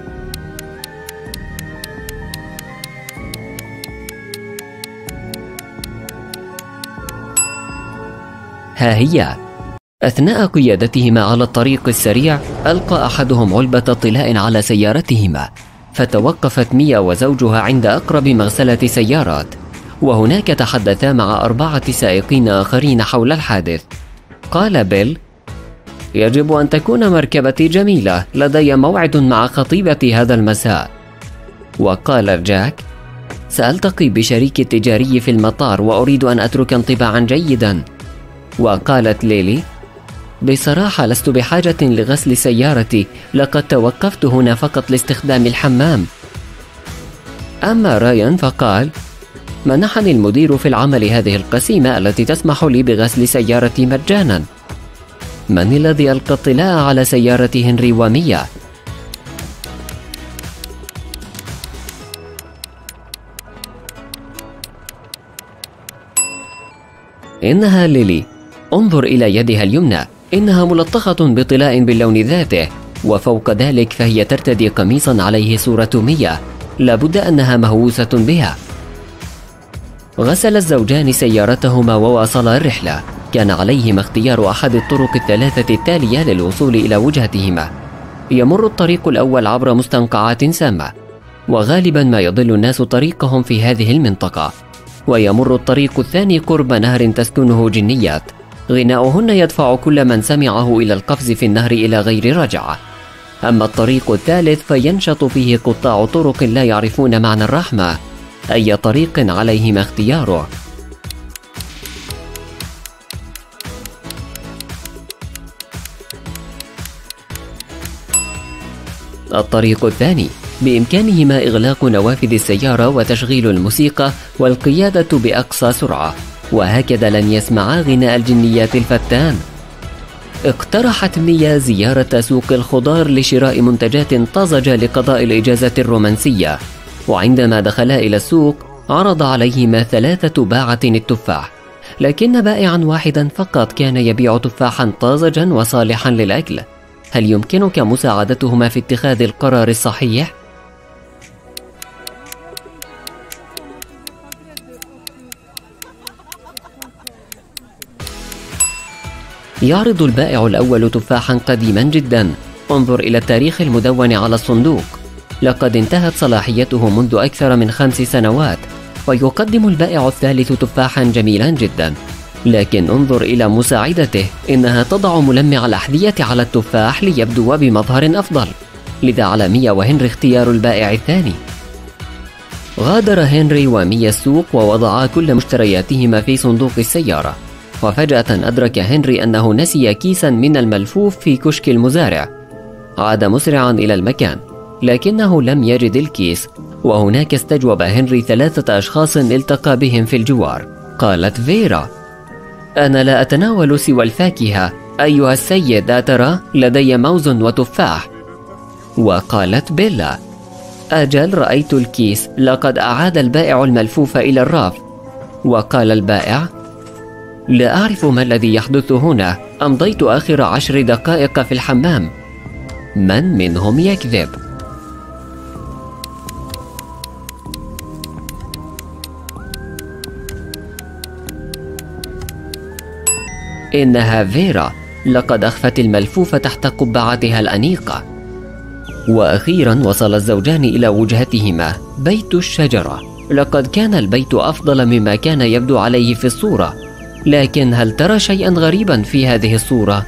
ها هي. أثناء قيادتهما على الطريق السريع، ألقى أحدهم علبة طلاء على سيارتهما، فتوقفت ميا وزوجها عند أقرب مغسلة سيارات، وهناك تحدثا مع أربعة سائقين آخرين حول الحادث. قال بيل: يجب أن تكون مركبتي جميلة، لدي موعد مع خطيبتي هذا المساء. وقال جاك: سألتقي بشريكي التجاري في المطار وأريد أن أترك انطباعا جيدا. وقالت ليلي: بصراحة لست بحاجة لغسل سيارتي، لقد توقفت هنا فقط لاستخدام الحمام. أما رايان فقال: منحني المدير في العمل هذه القسيمة التي تسمح لي بغسل سيارتي مجانا. من الذي ألقى الطلاء على سيارة هنري وميا؟ إنها ليلي. انظر إلى يدها اليمنى، إنها ملطخة بطلاء باللون ذاته، وفوق ذلك فهي ترتدي قميصا عليه صورة ميا، لابد أنها مهووسة بها. غسل الزوجان سيارتهما وواصلا الرحلة. كان عليهما اختيار أحد الطرق الثلاثة التالية للوصول إلى وجهتهما. يمر الطريق الأول عبر مستنقعات سامة، وغالبا ما يضل الناس طريقهم في هذه المنطقة. ويمر الطريق الثاني قرب نهر تسكنه جنيات، غناؤهن يدفع كل من سمعه إلى القفز في النهر إلى غير رجعة. أما الطريق الثالث فينشط فيه قطاع طرق لا يعرفون معنى الرحمة، أي طريق عليهم اختياره. الطريق الثاني بإمكانهما إغلاق نوافذ السيارة وتشغيل الموسيقى والقيادة بأقصى سرعة، وهكذا لن يسمعا غناء الجنيات الفتان. اقترحت ميا زيارة سوق الخضار لشراء منتجات طازجة لقضاء الإجازة الرومانسية، وعندما دخلا إلى السوق عرض عليهما ثلاثة باعة التفاح، لكن بائعا واحدا فقط كان يبيع تفاحا طازجا وصالحا للأكل. هل يمكنك مساعدتهما في اتخاذ القرار الصحيح؟ يعرض البائع الأول تفاحا قديما جدا. انظر إلى التاريخ المدون على الصندوق، لقد انتهت صلاحيته منذ أكثر من خمس سنوات. ويقدم البائع الثالث تفاحا جميلا جدا، لكن انظر إلى مساعدته، إنها تضع ملمع الأحذية على التفاح ليبدو بمظهر أفضل. لذا على ميا وهنري اختيار البائع الثاني. غادر هنري وميا السوق ووضعا كل مشترياتهما في صندوق السيارة، وفجأة أدرك هنري أنه نسي كيسا من الملفوف في كشك المزارع. عاد مسرعا إلى المكان، لكنه لم يجد الكيس، وهناك استجوب هنري ثلاثة أشخاص التقى بهم في الجوار. قالت فيرا: أنا لا أتناول سوى الفاكهة أيها السيد، أترى لدي موز وتفاح. وقالت بيلا: أجل، رأيت الكيس، لقد أعاد البائع الملفوف إلى الرف. وقال البائع: لا أعرف ما الذي يحدث هنا، أمضيت آخر عشر دقائق في الحمام. من منهم يكذب؟ إنها فيرا، لقد أخفت الملفوف تحت قبعتها الأنيقة. وأخيرا وصل الزوجان إلى وجهتهما، بيت الشجرة. لقد كان البيت أفضل مما كان يبدو عليه في الصورة، لكن هل ترى شيئا غريبا في هذه الصورة؟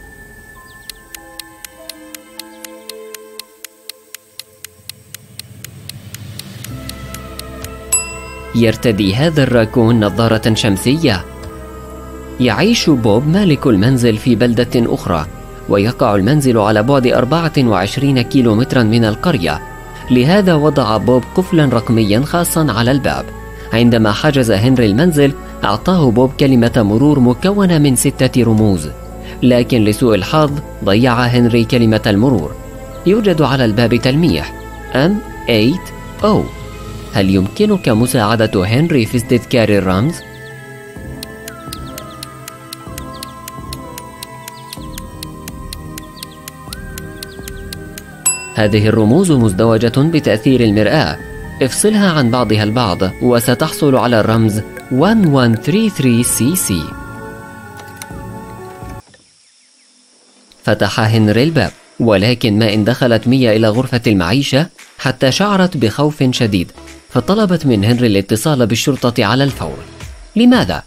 يرتدي هذا الراكون نظارة شمسية. يعيش بوب مالك المنزل في بلدة أخرى، ويقع المنزل على بعد أربعة وعشرين كيلومترا من القرية. لهذا وضع بوب قفلا رقميا خاصا على الباب. عندما حجز هنري المنزل أعطاه بوب كلمة مرور مكونة من ستة رموز، لكن لسوء الحظ ضيع هنري كلمة المرور. يوجد على الباب تلميح إم ثمانية أو. هل يمكنك مساعدة هنري في استذكار الرمز؟ هذه الرموز مزدوجة بتأثير المرآة. افصلها عن بعضها البعض وستحصل على الرمز واحد واحد ثلاثة ثلاثة سي سي. فتح هنري الباب، ولكن ما إن دخلت ميا إلى غرفة المعيشة حتى شعرت بخوف شديد، فطلبت من هنري الاتصال بالشرطة على الفور. لماذا؟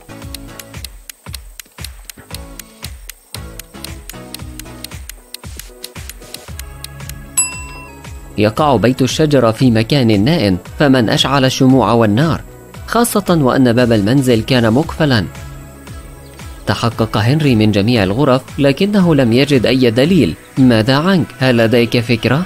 يقع بيت الشجرة في مكان نائم، فمن أشعل الشموع والنار؟ خاصة وأن باب المنزل كان مقفلا. تحقق هنري من جميع الغرف، لكنه لم يجد أي دليل. ماذا عنك؟ هل لديك فكرة؟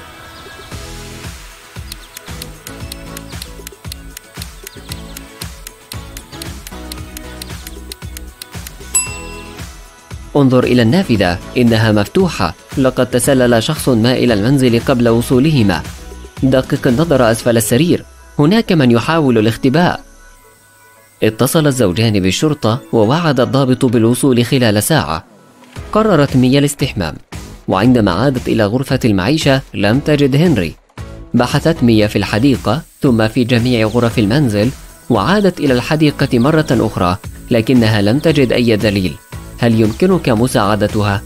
انظر إلى النافذة، إنها مفتوحة. لقد تسلل شخص ما إلى المنزل قبل وصولهما. دقق النظر أسفل السرير، هناك من يحاول الاختباء. اتصل الزوجان بالشرطة ووعد الضابط بالوصول خلال ساعة. قررت ميا الاستحمام، وعندما عادت إلى غرفة المعيشة لم تجد هنري. بحثت ميا في الحديقة ثم في جميع غرف المنزل، وعادت إلى الحديقة مرة أخرى، لكنها لم تجد أي دليل. هل يمكنك مساعدتها؟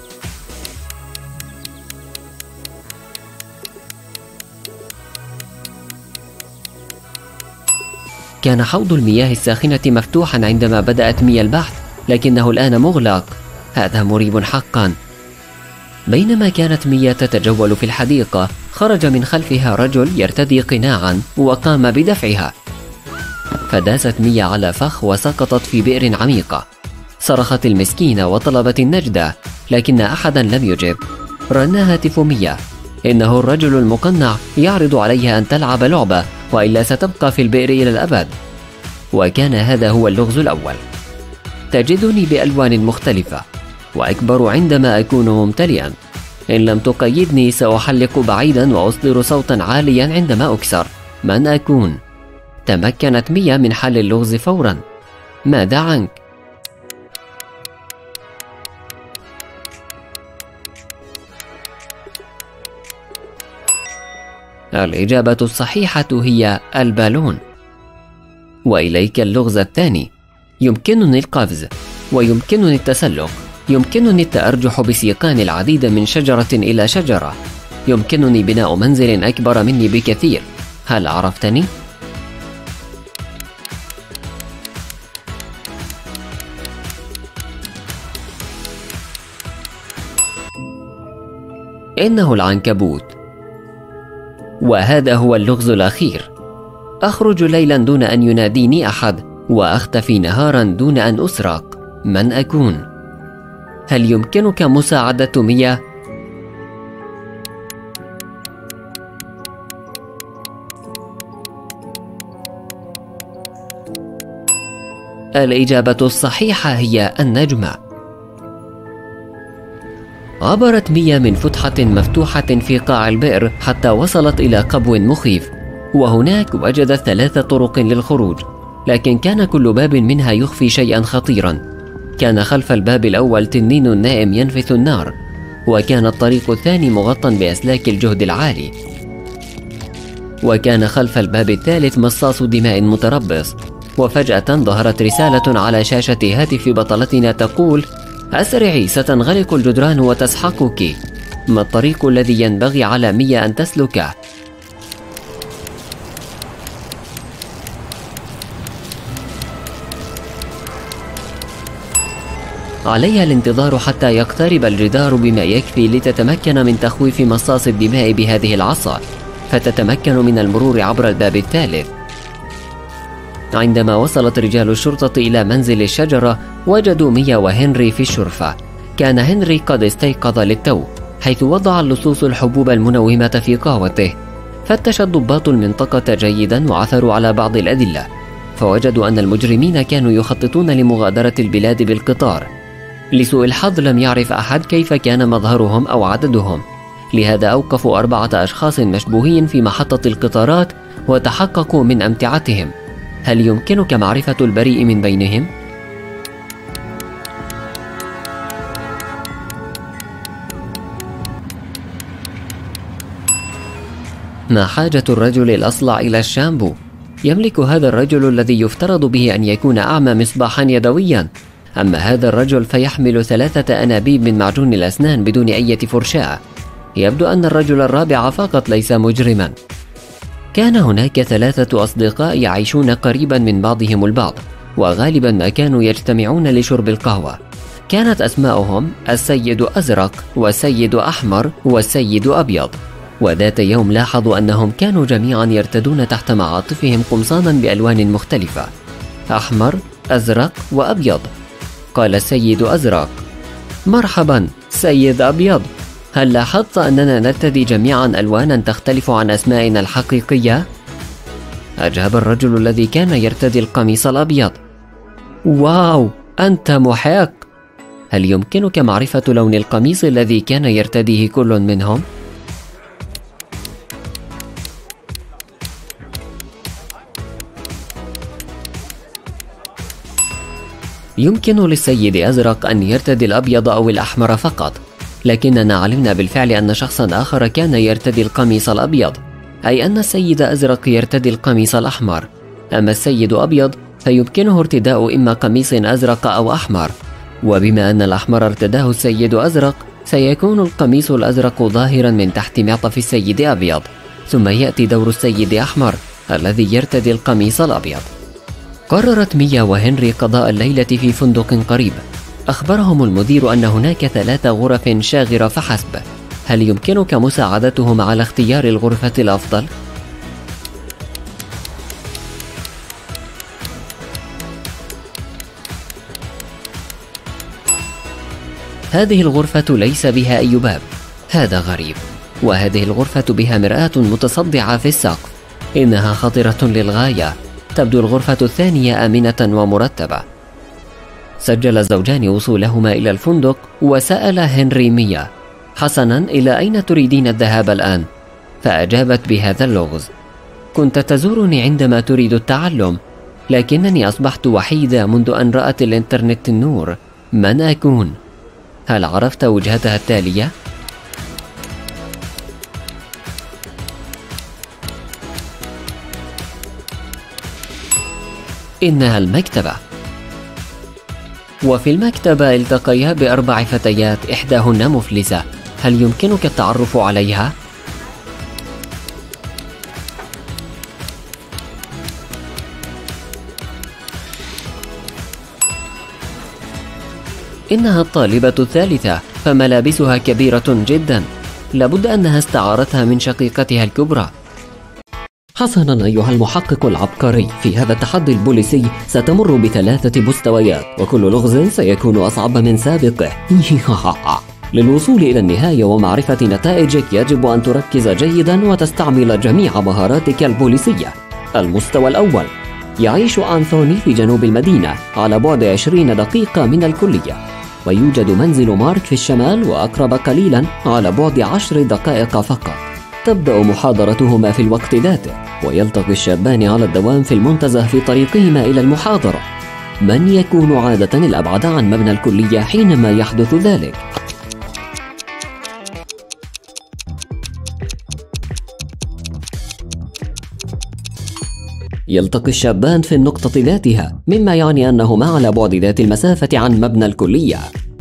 كان حوض المياه الساخنة مفتوحا عندما بدأت ميا البحث، لكنه الآن مغلق. هذا مريب حقا. بينما كانت ميا تتجول في الحديقة، خرج من خلفها رجل يرتدي قناعا وقام بدفعها، فداست ميا على فخ وسقطت في بئر عميقة. صرخت المسكينة وطلبت النجدة، لكن أحدا لم يجب. رن هاتف ميا، إنه الرجل المقنع يعرض عليها أن تلعب لعبة، وإلا ستبقى في البئر إلى الأبد. وكان هذا هو اللغز الأول. تجدني بألوان مختلفة، وأكبر عندما أكون ممتلئا. إن لم تقيدني سأحلق بعيدا وأصدر صوتا عاليا عندما أكسر. من أكون؟ تمكنت ميا من حل اللغز فورا. ماذا عنك؟ الإجابة الصحيحة هي البالون. وإليك اللغز الثاني. يمكنني القفز، ويمكنني التسلق، يمكنني التأرجح بسيقان العديد من شجرة إلى شجرة، يمكنني بناء منزل أكبر مني بكثير. هل عرفتني؟ إنه العنكبوت. وهذا هو اللغز الأخير. أخرج ليلا دون أن يناديني أحد، وأختفي نهارا دون أن أسرق. من أكون؟ هل يمكنك مساعدة ميا؟ الإجابة الصحيحة هي النجمة. عبرت ميا من فتحة مفتوحة في قاع البئر حتى وصلت إلى قبو مخيف، وهناك وجدت ثلاث طرق للخروج، لكن كان كل باب منها يخفي شيئا خطيرا. كان خلف الباب الأول تنين نائم ينفث النار، وكان الطريق الثاني مغطى بأسلاك الجهد العالي، وكان خلف الباب الثالث مصاص دماء متربص. وفجأة ظهرت رسالة على شاشة هاتف بطلتنا تقول: أسرعي ستنغلق الجدران وتسحقك. ما الطريق الذي ينبغي على ميا أن تسلكه؟ عليها الانتظار حتى يقترب الجدار بما يكفي لتتمكن من تخويف مصاص الدماء بهذه العصا، فتتمكن من المرور عبر الباب الثالث. عندما وصلت رجال الشرطة إلى منزل الشجرة، وجدوا ميا وهنري في الشرفة. كان هنري قد استيقظ للتو، حيث وضع اللصوص الحبوب المنومة في قهوته. فتش الضباط المنطقة جيدا وعثروا على بعض الأدلة، فوجدوا أن المجرمين كانوا يخططون لمغادرة البلاد بالقطار. لسوء الحظ لم يعرف أحد كيف كان مظهرهم أو عددهم، لهذا أوقفوا أربعة أشخاص مشبوهين في محطة القطارات وتحققوا من أمتعتهم. هل يمكنك معرفة البريء من بينهم؟ ما حاجة الرجل الأصلع إلى الشامبو؟ يملك هذا الرجل الذي يفترض به أن يكون أعمى مصباحا يدويا، أما هذا الرجل فيحمل ثلاثة أنابيب من معجون الأسنان بدون أي فرشاة. يبدو أن الرجل الرابع فقط ليس مجرما. كان هناك ثلاثة أصدقاء يعيشون قريبا من بعضهم البعض، وغالبا ما كانوا يجتمعون لشرب القهوة. كانت أسماؤهم السيد أزرق والسيد أحمر والسيد أبيض. وذات يوم لاحظوا أنهم كانوا جميعا يرتدون تحت معاطفهم قمصانا بألوان مختلفة: أحمر، أزرق وأبيض. قال السيد أزرق: مرحبا سيد أبيض، هل لاحظت أننا نرتدي جميعا ألوانا تختلف عن أسمائنا الحقيقية؟ أجاب الرجل الذي كان يرتدي القميص الأبيض: واو، أنت محق. هل يمكنك معرفة لون القميص الذي كان يرتديه كل منهم؟ يمكن للسيد أزرق أن يرتدي الأبيض أو الأحمر فقط، لكننا علمنا بالفعل أن شخصا آخر كان يرتدي القميص الأبيض، أي أن السيد أزرق يرتدي القميص الأحمر. أما السيد أبيض فيمكنه ارتداء إما قميص أزرق أو أحمر، وبما أن الأحمر ارتداه السيد أزرق سيكون القميص الأزرق ظاهرا من تحت معطف السيد أبيض، ثم يأتي دور السيد أحمر الذي يرتدي القميص الأبيض. قررت ميا وهنري قضاء الليلة في فندق قريب. أخبرهم المدير أن هناك ثلاث غرف شاغرة فحسب. هل يمكنك مساعدتهم على اختيار الغرفة الأفضل؟ هذه الغرفة ليس بها أي باب. هذا غريب. وهذه الغرفة بها مرآة متصدعة في السقف. إنها خطرة للغاية. تبدو الغرفة الثانية آمنة ومرتبة. سجل الزوجان وصولهما إلى الفندق وسأل هنري ميا: حسنا، إلى أين تريدين الذهاب الآن؟ فأجابت بهذا اللغز: كنت تزورني عندما تريد التعلم، لكنني أصبحت وحيدة منذ أن رأت الإنترنت النور. من أكون؟ هل عرفت وجهتها التالية؟ إنها المكتبة. وفي المكتبة التقيا بأربع فتيات إحداهن مفلسة. هل يمكنك التعرف عليها؟ إنها الطالبة الثالثة، فملابسها كبيرة جدا. لابد أنها استعارتها من شقيقتها الكبرى. حسنا أيها المحقق العبقري، في هذا التحدي البوليسي ستمر بثلاثة مستويات، وكل لغز سيكون أصعب من سابقه. للوصول إلى النهاية ومعرفة نتائجك يجب أن تركز جيدا وتستعمل جميع مهاراتك البوليسية. المستوى الأول: يعيش أنثوني في جنوب المدينة على بعد عشرين دقيقة من الكلية، ويوجد منزل مارك في الشمال وأقرب قليلا على بعد عشر دقائق فقط. تبدأ محاضرتهما في الوقت ذاته، ويلتقي الشابان على الدوام في المنتزه في طريقهما إلى المحاضرة. من يكون عادة الأبعد عن مبنى الكلية حينما يحدث ذلك؟ يلتقي الشابان في النقطة ذاتها، مما يعني أنهما على بعد ذات المسافة عن مبنى الكلية.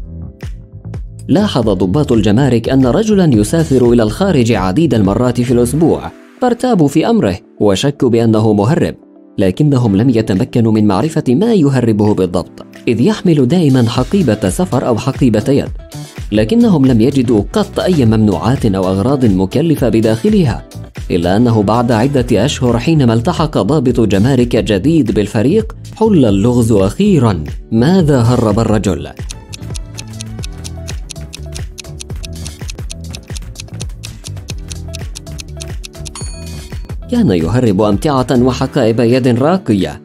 لاحظ ضباط الجمارك أن رجلا يسافر إلى الخارج عديد المرات في الأسبوع، فارتابوا في أمره وشكوا بأنه مهرب، لكنهم لم يتمكنوا من معرفة ما يهربه بالضبط، إذ يحمل دائما حقيبة سفر أو حقيبة يد، لكنهم لم يجدوا قط أي ممنوعات أو أغراض مكلفة بداخلها، إلا أنه بعد عدة أشهر حينما التحق ضابط جمارك جديد بالفريق حل اللغز أخيرا. ماذا هرب الرجل؟ كان يهرب أمتعة وحقائب يد راقية.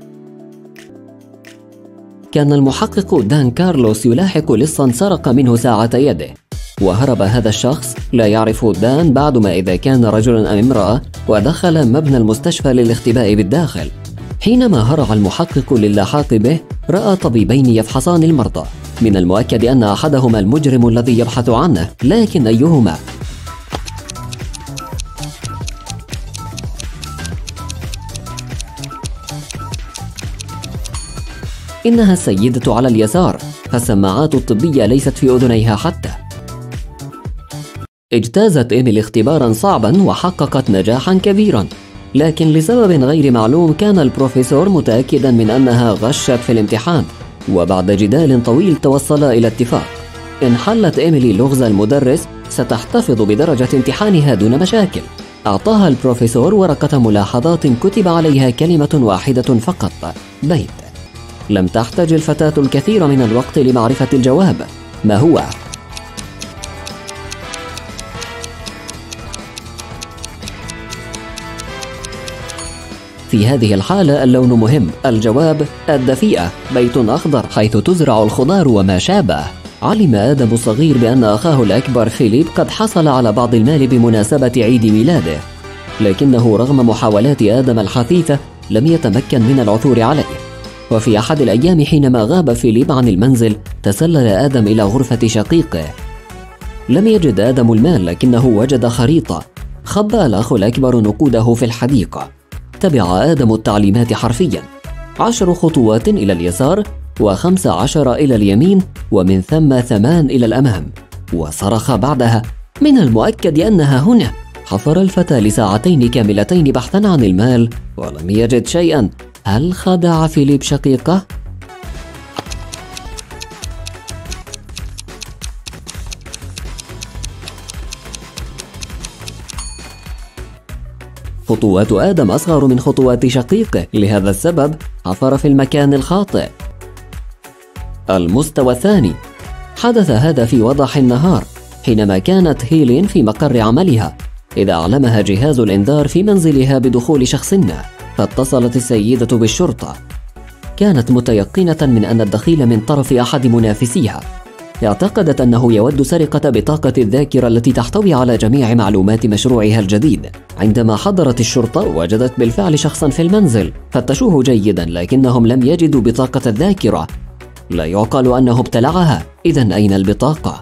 كان المحقق دان كارلوس يلاحق لصا سرق منه ساعة يده، وهرب هذا الشخص لا يعرف دان بعد ما إذا كان رجلا أم امرأة، ودخل مبنى المستشفى للاختباء بالداخل. حينما هرع المحقق للاحاق به رأى طبيبين يفحصان المرضى. من المؤكد أن أحدهما المجرم الذي يبحث عنه، لكن أيهما؟ إنها السيدة على اليسار، فالسماعات الطبية ليست في أذنيها حتى. اجتازت إيميلي اختبارا صعبا وحققت نجاحا كبيرا، لكن لسبب غير معلوم كان البروفيسور متأكدا من أنها غشت في الامتحان، وبعد جدال طويل توصلا إلى اتفاق. إن حلت إيميلي لغز المدرس ستحتفظ بدرجة امتحانها دون مشاكل. أعطاها البروفيسور ورقة ملاحظات كتب عليها كلمة واحدة فقط: بيت. لم تحتج الفتاة الكثير من الوقت لمعرفة الجواب. ما هو؟ في هذه الحالة اللون مهم. الجواب: الدفيئة، بيت أخضر حيث تزرع الخضار وما شابه. علم آدم الصغير بأن أخاه الأكبر فيليب قد حصل على بعض المال بمناسبة عيد ميلاده، لكنه رغم محاولات آدم الحثيثة لم يتمكن من العثور عليه. وفي أحد الأيام حينما غاب فيليب عن المنزل تسلل آدم إلى غرفة شقيقه. لم يجد آدم المال، لكنه وجد خريطة. خبأ الأخ الأكبر نقوده في الحديقة. تبع آدم التعليمات حرفيا: عشر خطوات إلى اليسار، وخمس عشر إلى اليمين، ومن ثم ثمان إلى الأمام. وصرخ بعدها: من المؤكد أنها هنا. حفر الفتى لساعتين كاملتين بحثا عن المال ولم يجد شيئا. هل خدع فيليب شقيقه؟ خطوات آدم أصغر من خطوات شقيقه، لهذا السبب حفر في المكان الخاطئ. المستوى الثاني. حدث هذا في وضح النهار حينما كانت هيلين في مقر عملها، إذ أعلمها جهاز الإنذار في منزلها بدخول شخص ما، فاتصلت السيدة بالشرطة. كانت متيقنة من أن الدخيل من طرف أحد منافسيها. اعتقدت أنه يود سرقة بطاقة الذاكرة التي تحتوي على جميع معلومات مشروعها الجديد. عندما حضرت الشرطة وجدت بالفعل شخصا في المنزل، فتشوه جيدا لكنهم لم يجدوا بطاقة الذاكرة. لا يعقل أنه ابتلعها، إذن أين البطاقة؟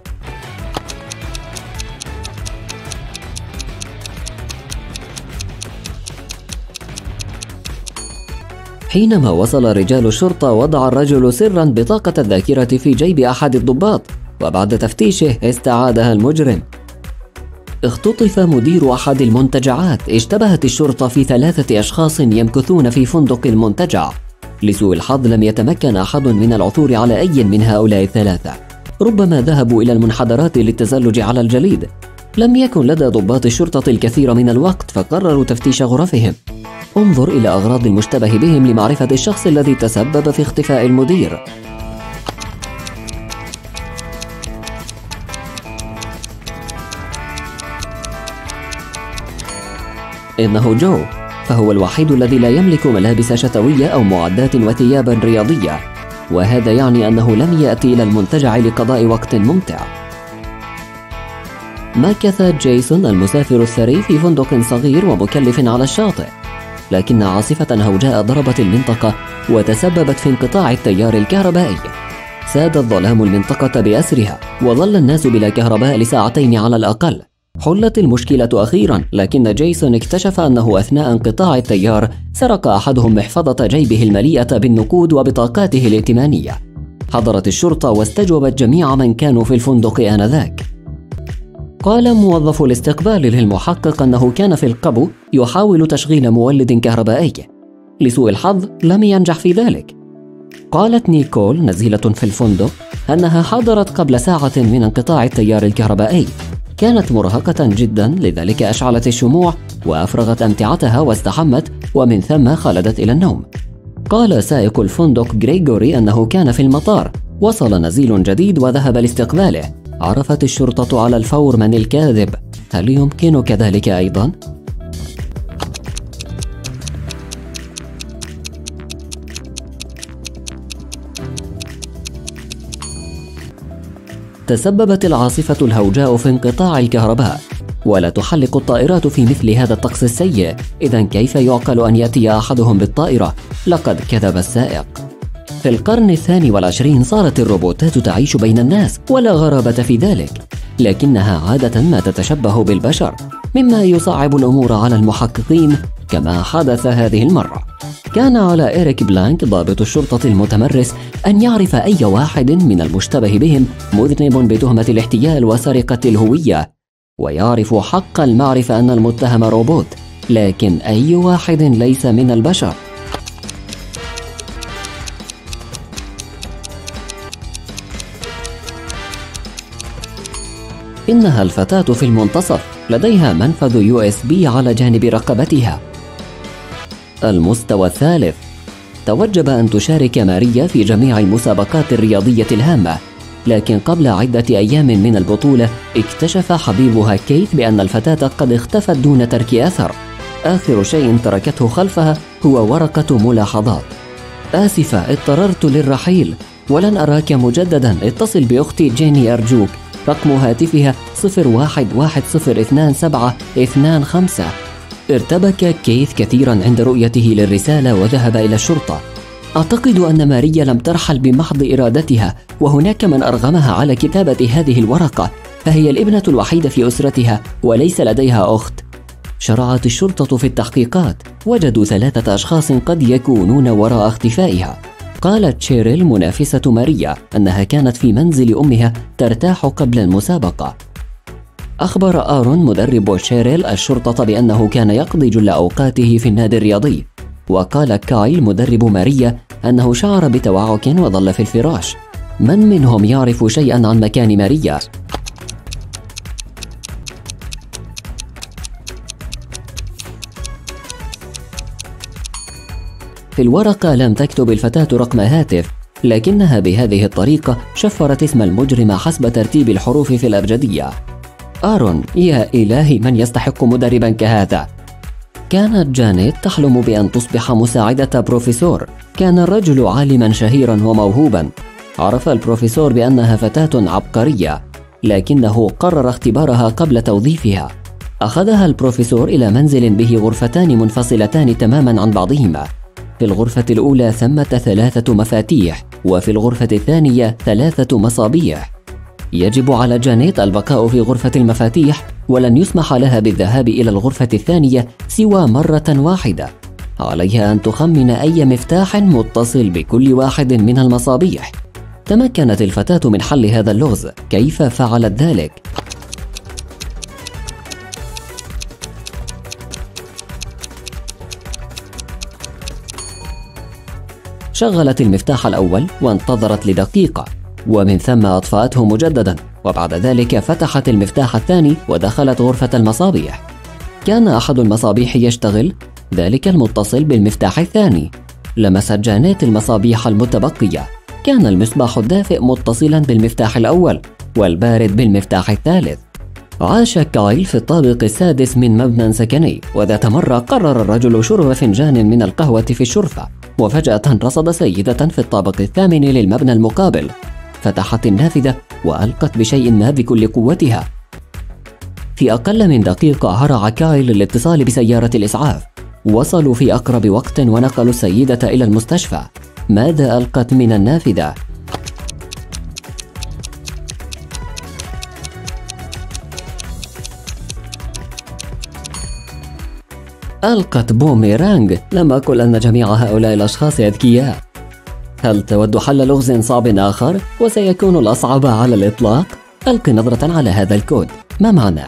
حينما وصل رجال الشرطة وضع الرجل سرا بطاقة الذاكرة في جيب أحد الضباط، وبعد تفتيشه استعادها المجرم. اختطف مدير أحد المنتجعات. اشتبهت الشرطة في ثلاثة أشخاص يمكثون في فندق المنتجع. لسوء الحظ لم يتمكن أحد من العثور على أي من هؤلاء الثلاثة. ربما ذهبوا إلى المنحدرات للتزلج على الجليد. لم يكن لدى ضباط الشرطة الكثير من الوقت، فقرروا تفتيش غرفهم. انظر إلى أغراض المشتبه بهم لمعرفة الشخص الذي تسبب في اختفاء المدير. إنه جو، فهو الوحيد الذي لا يملك ملابس شتوية أو معدات وثيابا رياضية، وهذا يعني أنه لم يأتي إلى المنتجع لقضاء وقت ممتع. مكث جيسون المسافر الثري في فندق صغير ومكلف على الشاطئ، لكن عاصفة هوجاء ضربت المنطقة وتسببت في انقطاع التيار الكهربائي. ساد الظلام المنطقة بأسرها، وظل الناس بلا كهرباء لساعتين على الأقل. حلت المشكلة أخيرا، لكن جيسون اكتشف أنه أثناء انقطاع التيار سرق أحدهم محفظة جيبه المليئة بالنقود وبطاقاته الائتمانية. حضرت الشرطة واستجوبت جميع من كانوا في الفندق آنذاك. قال موظف الاستقبال للمحقق أنه كان في القبو يحاول تشغيل مولد كهربائي. لسوء الحظ لم ينجح في ذلك. قالت نيكول نزيلة في الفندق أنها حضرت قبل ساعة من انقطاع التيار الكهربائي. كانت مرهقة جدا، لذلك أشعلت الشموع وأفرغت أمتعتها واستحمت، ومن ثم خلدت إلى النوم. قال سائق الفندق غريغوري أنه كان في المطار. وصل نزيل جديد وذهب لاستقباله. عرفت الشرطة على الفور من الكاذب. هل يمكنك ذلك أيضا؟ تسببت العاصفة الهوجاء في انقطاع الكهرباء، ولا تحلق الطائرات في مثل هذا الطقس السيء. إذن كيف يعقل أن يأتي أحدهم بالطائرة؟ لقد كذب السائق. في القرن الثاني والعشرين صارت الروبوتات تعيش بين الناس، ولا غرابة في ذلك، لكنها عادة ما تتشبه بالبشر، مما يصعب الأمور على المحققين كما حدث هذه المرة. كان على إيريك بلانك ضابط الشرطة المتمرس أن يعرف أي واحد من المشتبه بهم مذنب بتهمة الاحتيال وسرقة الهوية، ويعرف حق المعرفة أن المتهم روبوت، لكن أي واحد ليس من البشر. إنها الفتاة في المنتصف، لديها منفذ يو إس بي على جانب رقبتها. المستوى الثالث. توجب أن تشارك ماريا في جميع المسابقات الرياضية الهامة، لكن قبل عدة أيام من البطولة اكتشف حبيبها كيث بأن الفتاة قد اختفت دون ترك أثر. آخر شيء تركته خلفها هو ورقة ملاحظات: آسفة، اضطررت للرحيل، ولن أراك مجددا، اتصل بأختي جيني أرجوك. رقم هاتفها صفر واحد واحد صفر اثنان سبعة اثنان خمسة. ارتبك كيث كثيرا عند رؤيته للرسالة وذهب إلى الشرطة. أعتقد أن ماريا لم ترحل بمحض إرادتها، وهناك من أرغمها على كتابة هذه الورقة، فهي الابنة الوحيدة في أسرتها وليس لديها أخت. شرعت الشرطة في التحقيقات، وجدوا ثلاثة أشخاص قد يكونون وراء اختفائها. قالت شيريل منافسة ماريا أنها كانت في منزل أمها ترتاح قبل المسابقة. أخبر آرون مدرب شيريل الشرطة بأنه كان يقضي جل أوقاته في النادي الرياضي، وقال كايل مدرب ماريا أنه شعر بتوعك وظل في الفراش. من منهم يعرف شيئا عن مكان ماريا؟ في الورقة لم تكتب الفتاة رقم هاتف، لكنها بهذه الطريقة شفرت اسم المجرم حسب ترتيب الحروف في الأبجدية. آرون، يا إلهي، من يستحق مدربا كهذا؟ كانت جانيت تحلم بأن تصبح مساعدة بروفيسور. كان الرجل عالما شهيرا وموهوبا. عرف البروفيسور بأنها فتاة عبقرية، لكنه قرر اختبارها قبل توظيفها. أخذها البروفيسور إلى منزل به غرفتان منفصلتان تماما عن بعضهما. في الغرفة الأولى ثمة ثلاثة مفاتيح، وفي الغرفة الثانية ثلاثة مصابيح. يجب على جانيت البقاء في غرفة المفاتيح، ولن يسمح لها بالذهاب إلى الغرفة الثانية سوى مرة واحدة. عليها أن تخمن أي مفتاح متصل بكل واحد من المصابيح. تمكنت الفتاة من حل هذا اللغز. كيف فعلت ذلك؟ شغلت المفتاح الأول وانتظرت لدقيقة، ومن ثم أطفأته مجددا، وبعد ذلك فتحت المفتاح الثاني ودخلت غرفة المصابيح. كان أحد المصابيح يشتغل، ذلك المتصل بالمفتاح الثاني. لمست جانيت المصابيح المتبقية. كان المصباح الدافئ متصلا بالمفتاح الأول، والبارد بالمفتاح الثالث. عاش كايل في الطابق السادس من مبنى سكني، وذات مرة قرر الرجل شرب فنجان من القهوة في الشرفة، وفجأة رصد سيدة في الطابق الثامن للمبنى المقابل. فتحت النافذة وألقت بشيء ما بكل قوتها. في أقل من دقيقة هرع كايل للاتصال بسيارة الإسعاف. وصلوا في أقرب وقت ونقلوا السيدة إلى المستشفى. ماذا ألقت من النافذة؟ ألقت بوميرانج. لم أقل أن جميع هؤلاء الأشخاص أذكياء. هل تود حل لغز صعب آخر؟ وسيكون الأصعب على الإطلاق. ألق نظرة على هذا الكود. ما معناه؟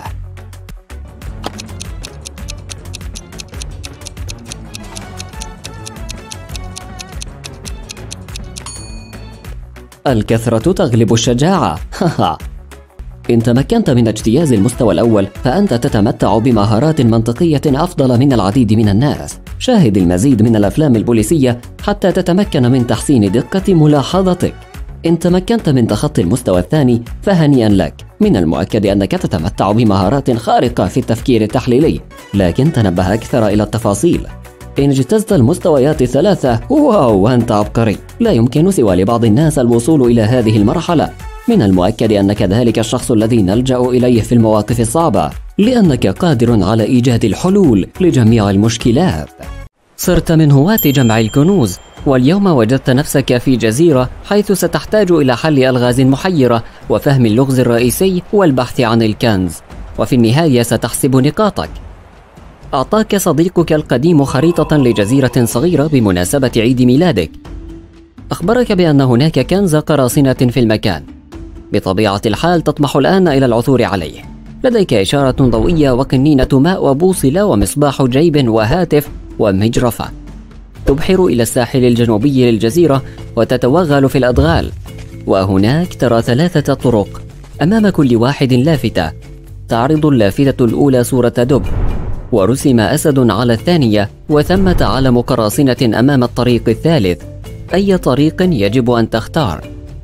الكثرة تغلب الشجاعة. إن تمكنت من اجتياز المستوى الأول فأنت تتمتع بمهارات منطقية أفضل من العديد من الناس. شاهد المزيد من الأفلام البوليسية حتى تتمكن من تحسين دقة ملاحظتك. إن تمكنت من تخطي المستوى الثاني فهنيئا لك. من المؤكد أنك تتمتع بمهارات خارقة في التفكير التحليلي، لكن تنبه أكثر إلى التفاصيل. إن اجتزت المستويات الثلاثة، واو، أنت عبقري. لا يمكن سوى لبعض الناس الوصول إلى هذه المرحلة. من المؤكد أنك ذلك الشخص الذي نلجأ إليه في المواقف الصعبة، لأنك قادر على إيجاد الحلول لجميع المشكلات. صرت من هواة جمع الكنوز، واليوم وجدت نفسك في جزيرة حيث ستحتاج إلى حل ألغاز محيرة وفهم اللغز الرئيسي والبحث عن الكنز، وفي النهاية ستحسب نقاطك. أعطاك صديقك القديم خريطة لجزيرة صغيرة بمناسبة عيد ميلادك. أخبرك بأن هناك كنز قراصنة في المكان. بطبيعة الحال تطمح الآن إلى العثور عليه. لديك إشارة ضوئية وقنينة ماء وبوصلة ومصباح جيب وهاتف ومجرفة. تبحر إلى الساحل الجنوبي للجزيرة وتتوغل في الأدغال، وهناك ترى ثلاثة طرق. أمام كل واحد لافتة. تعرض اللافتة الأولى صورة دب، ورسم أسد على الثانية، وثمة علم قراصنة أمام الطريق الثالث. أي طريق يجب أن تختار؟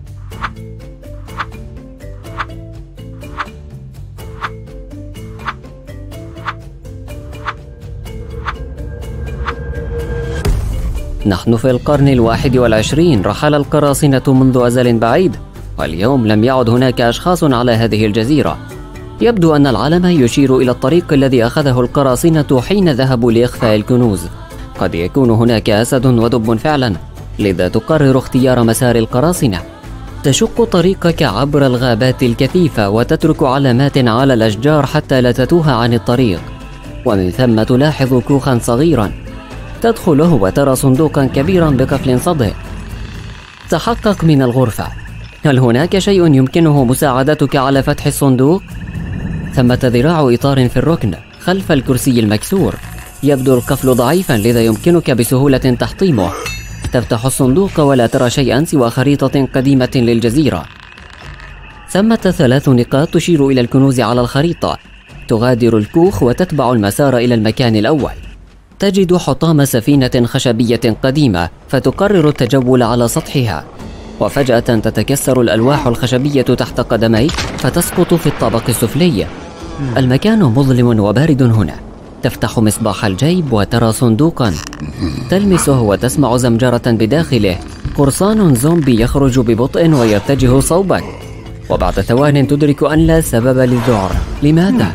نحن في القرن الواحد والعشرين. رحل القراصنة منذ أزل بعيد، واليوم لم يعد هناك أشخاص على هذه الجزيرة. يبدو أن العلم يشير إلى الطريق الذي أخذه القراصنة حين ذهبوا لإخفاء الكنوز. قد يكون هناك أسد ودب فعلا، لذا تقرر اختيار مسار القراصنة. تشق طريقك عبر الغابات الكثيفة وتترك علامات على الأشجار حتى لا تتوه عن الطريق. ومن ثم تلاحظ كوخا صغيرا. تدخله وترى صندوقا كبيرا بقفل صدئ. تحقق من الغرفة. هل هناك شيء يمكنه مساعدتك على فتح الصندوق؟ ثمة ذراع إطار في الركن خلف الكرسي المكسور. يبدو القفل ضعيفا، لذا يمكنك بسهولة تحطيمه. تفتح الصندوق ولا ترى شيئا سوى خريطة قديمة للجزيرة. ثمة ثلاث نقاط تشير إلى الكنوز على الخريطة. تغادر الكوخ وتتبع المسار إلى المكان الأول. تجد حطام سفينة خشبية قديمة، فتقرر التجول على سطحها، وفجأة تتكسر الألواح الخشبية تحت قدميك فتسقط في الطابق السفلي. المكان مظلم وبارد هنا. تفتح مصباح الجيب وترى صندوقا. تلمسه وتسمع زمجرة بداخله. قرصان زومبي يخرج ببطء ويتجه صوبك، وبعد ثوان تدرك أن لا سبب للذعر. لماذا؟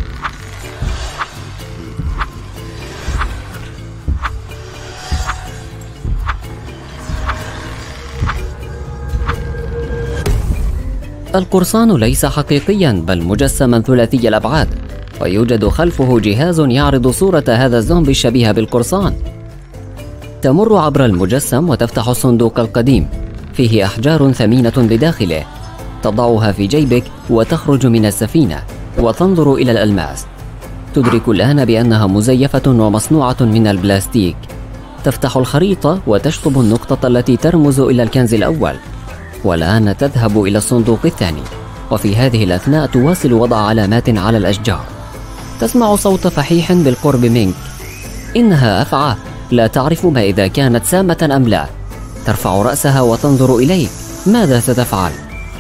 القرصان ليس حقيقيا، بل مجسما ثلاثي الأبعاد، ويوجد خلفه جهاز يعرض صورة هذا الزومبي الشبيه بالقرصان. تمر عبر المجسم وتفتح الصندوق القديم. فيه أحجار ثمينة بداخله. تضعها في جيبك وتخرج من السفينة وتنظر إلى الألماس. تدرك الآن بأنها مزيفة ومصنوعة من البلاستيك. تفتح الخريطة وتشطب النقطة التي ترمز إلى الكنز الأول، والآن تذهب إلى الصندوق الثاني، وفي هذه الأثناء تواصل وضع علامات على الأشجار. تسمع صوت فحيح بالقرب منك. إنها أفعى، لا تعرف ما إذا كانت سامة أم لا. ترفع رأسها وتنظر إليك. ماذا ستفعل؟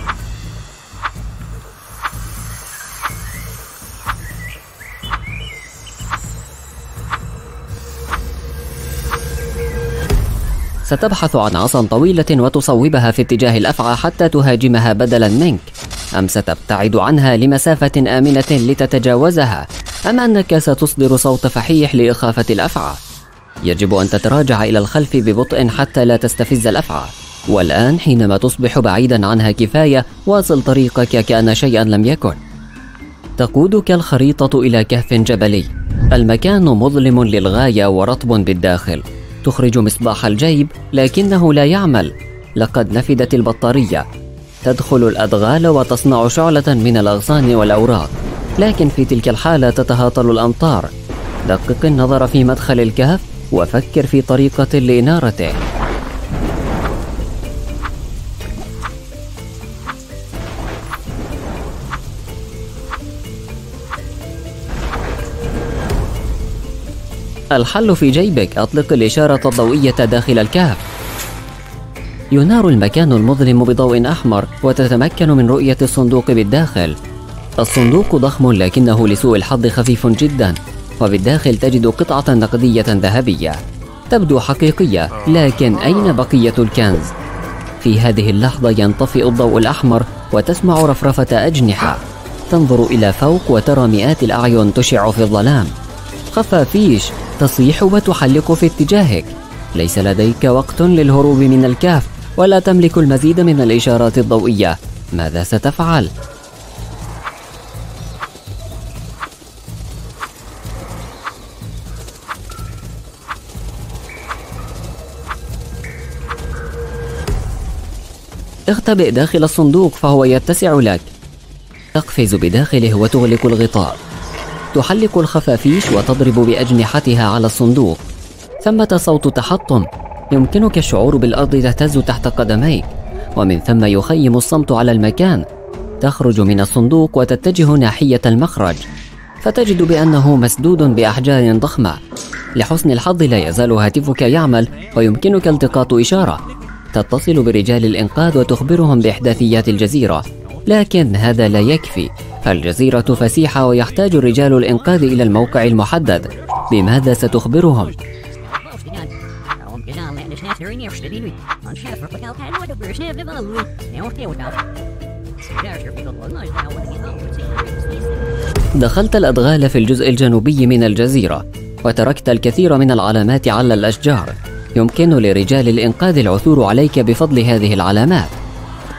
ستبحث عن عصا طويلة وتصوبها في اتجاه الأفعى حتى تهاجمها بدلا منك، أم ستبتعد عنها لمسافة آمنة لتتجاوزها، أم أنك ستصدر صوت فحيح لإخافة الأفعى؟ يجب أن تتراجع إلى الخلف ببطء حتى لا تستفز الأفعى. والآن حينما تصبح بعيدا عنها كفاية، واصل طريقك كأن شيئا لم يكن. تقودك الخريطة إلى كهف جبلي. المكان مظلم للغاية ورطب بالداخل. تخرج مصباح الجيب لكنه لا يعمل، لقد نفدت البطارية. تدخل الأدغال وتصنع شعلة من الأغصان والأوراق، لكن في تلك الحالة تتهاطل الأمطار. دقق النظر في مدخل الكهف وفكر في طريقة لإنارته. الحل في جيبك. أطلق الإشارة الضوئية داخل الكهف. ينار المكان المظلم بضوء أحمر، وتتمكن من رؤية الصندوق بالداخل. الصندوق ضخم لكنه لسوء الحظ خفيف جدا، وبالداخل تجد قطعة نقدية ذهبية تبدو حقيقية، لكن أين بقية الكنز؟ في هذه اللحظة ينطفئ الضوء الأحمر وتسمع رفرفة أجنحة. تنظر إلى فوق وترى مئات الأعين تشع في الظلام. خفافيش تصيح وتحلق في اتجاهك. ليس لديك وقت للهروب من الكهف، ولا تملك المزيد من الإشارات الضوئية. ماذا ستفعل؟ اختبئ داخل الصندوق فهو يتسع لك. تقفز بداخله وتغلق الغطاء. تحلق الخفافيش وتضرب بأجنحتها على الصندوق. ثمة صوت تحطم. يمكنك الشعور بالأرض تهتز تحت قدميك، ومن ثم يخيم الصمت على المكان. تخرج من الصندوق وتتجه ناحية المخرج، فتجد بأنه مسدود بأحجار ضخمة. لحسن الحظ لا يزال هاتفك يعمل، ويمكنك التقاط إشارة. تتصل برجال الإنقاذ وتخبرهم بإحداثيات الجزيرة، لكن هذا لا يكفي، فالجزيرة فسيحة ويحتاج رجال الإنقاذ إلى الموقع المحدد. بماذا ستخبرهم؟ دخلت الأدغال في الجزء الجنوبي من الجزيرة، وتركت الكثير من العلامات على الأشجار. يمكن لرجال الإنقاذ العثور عليك بفضل هذه العلامات.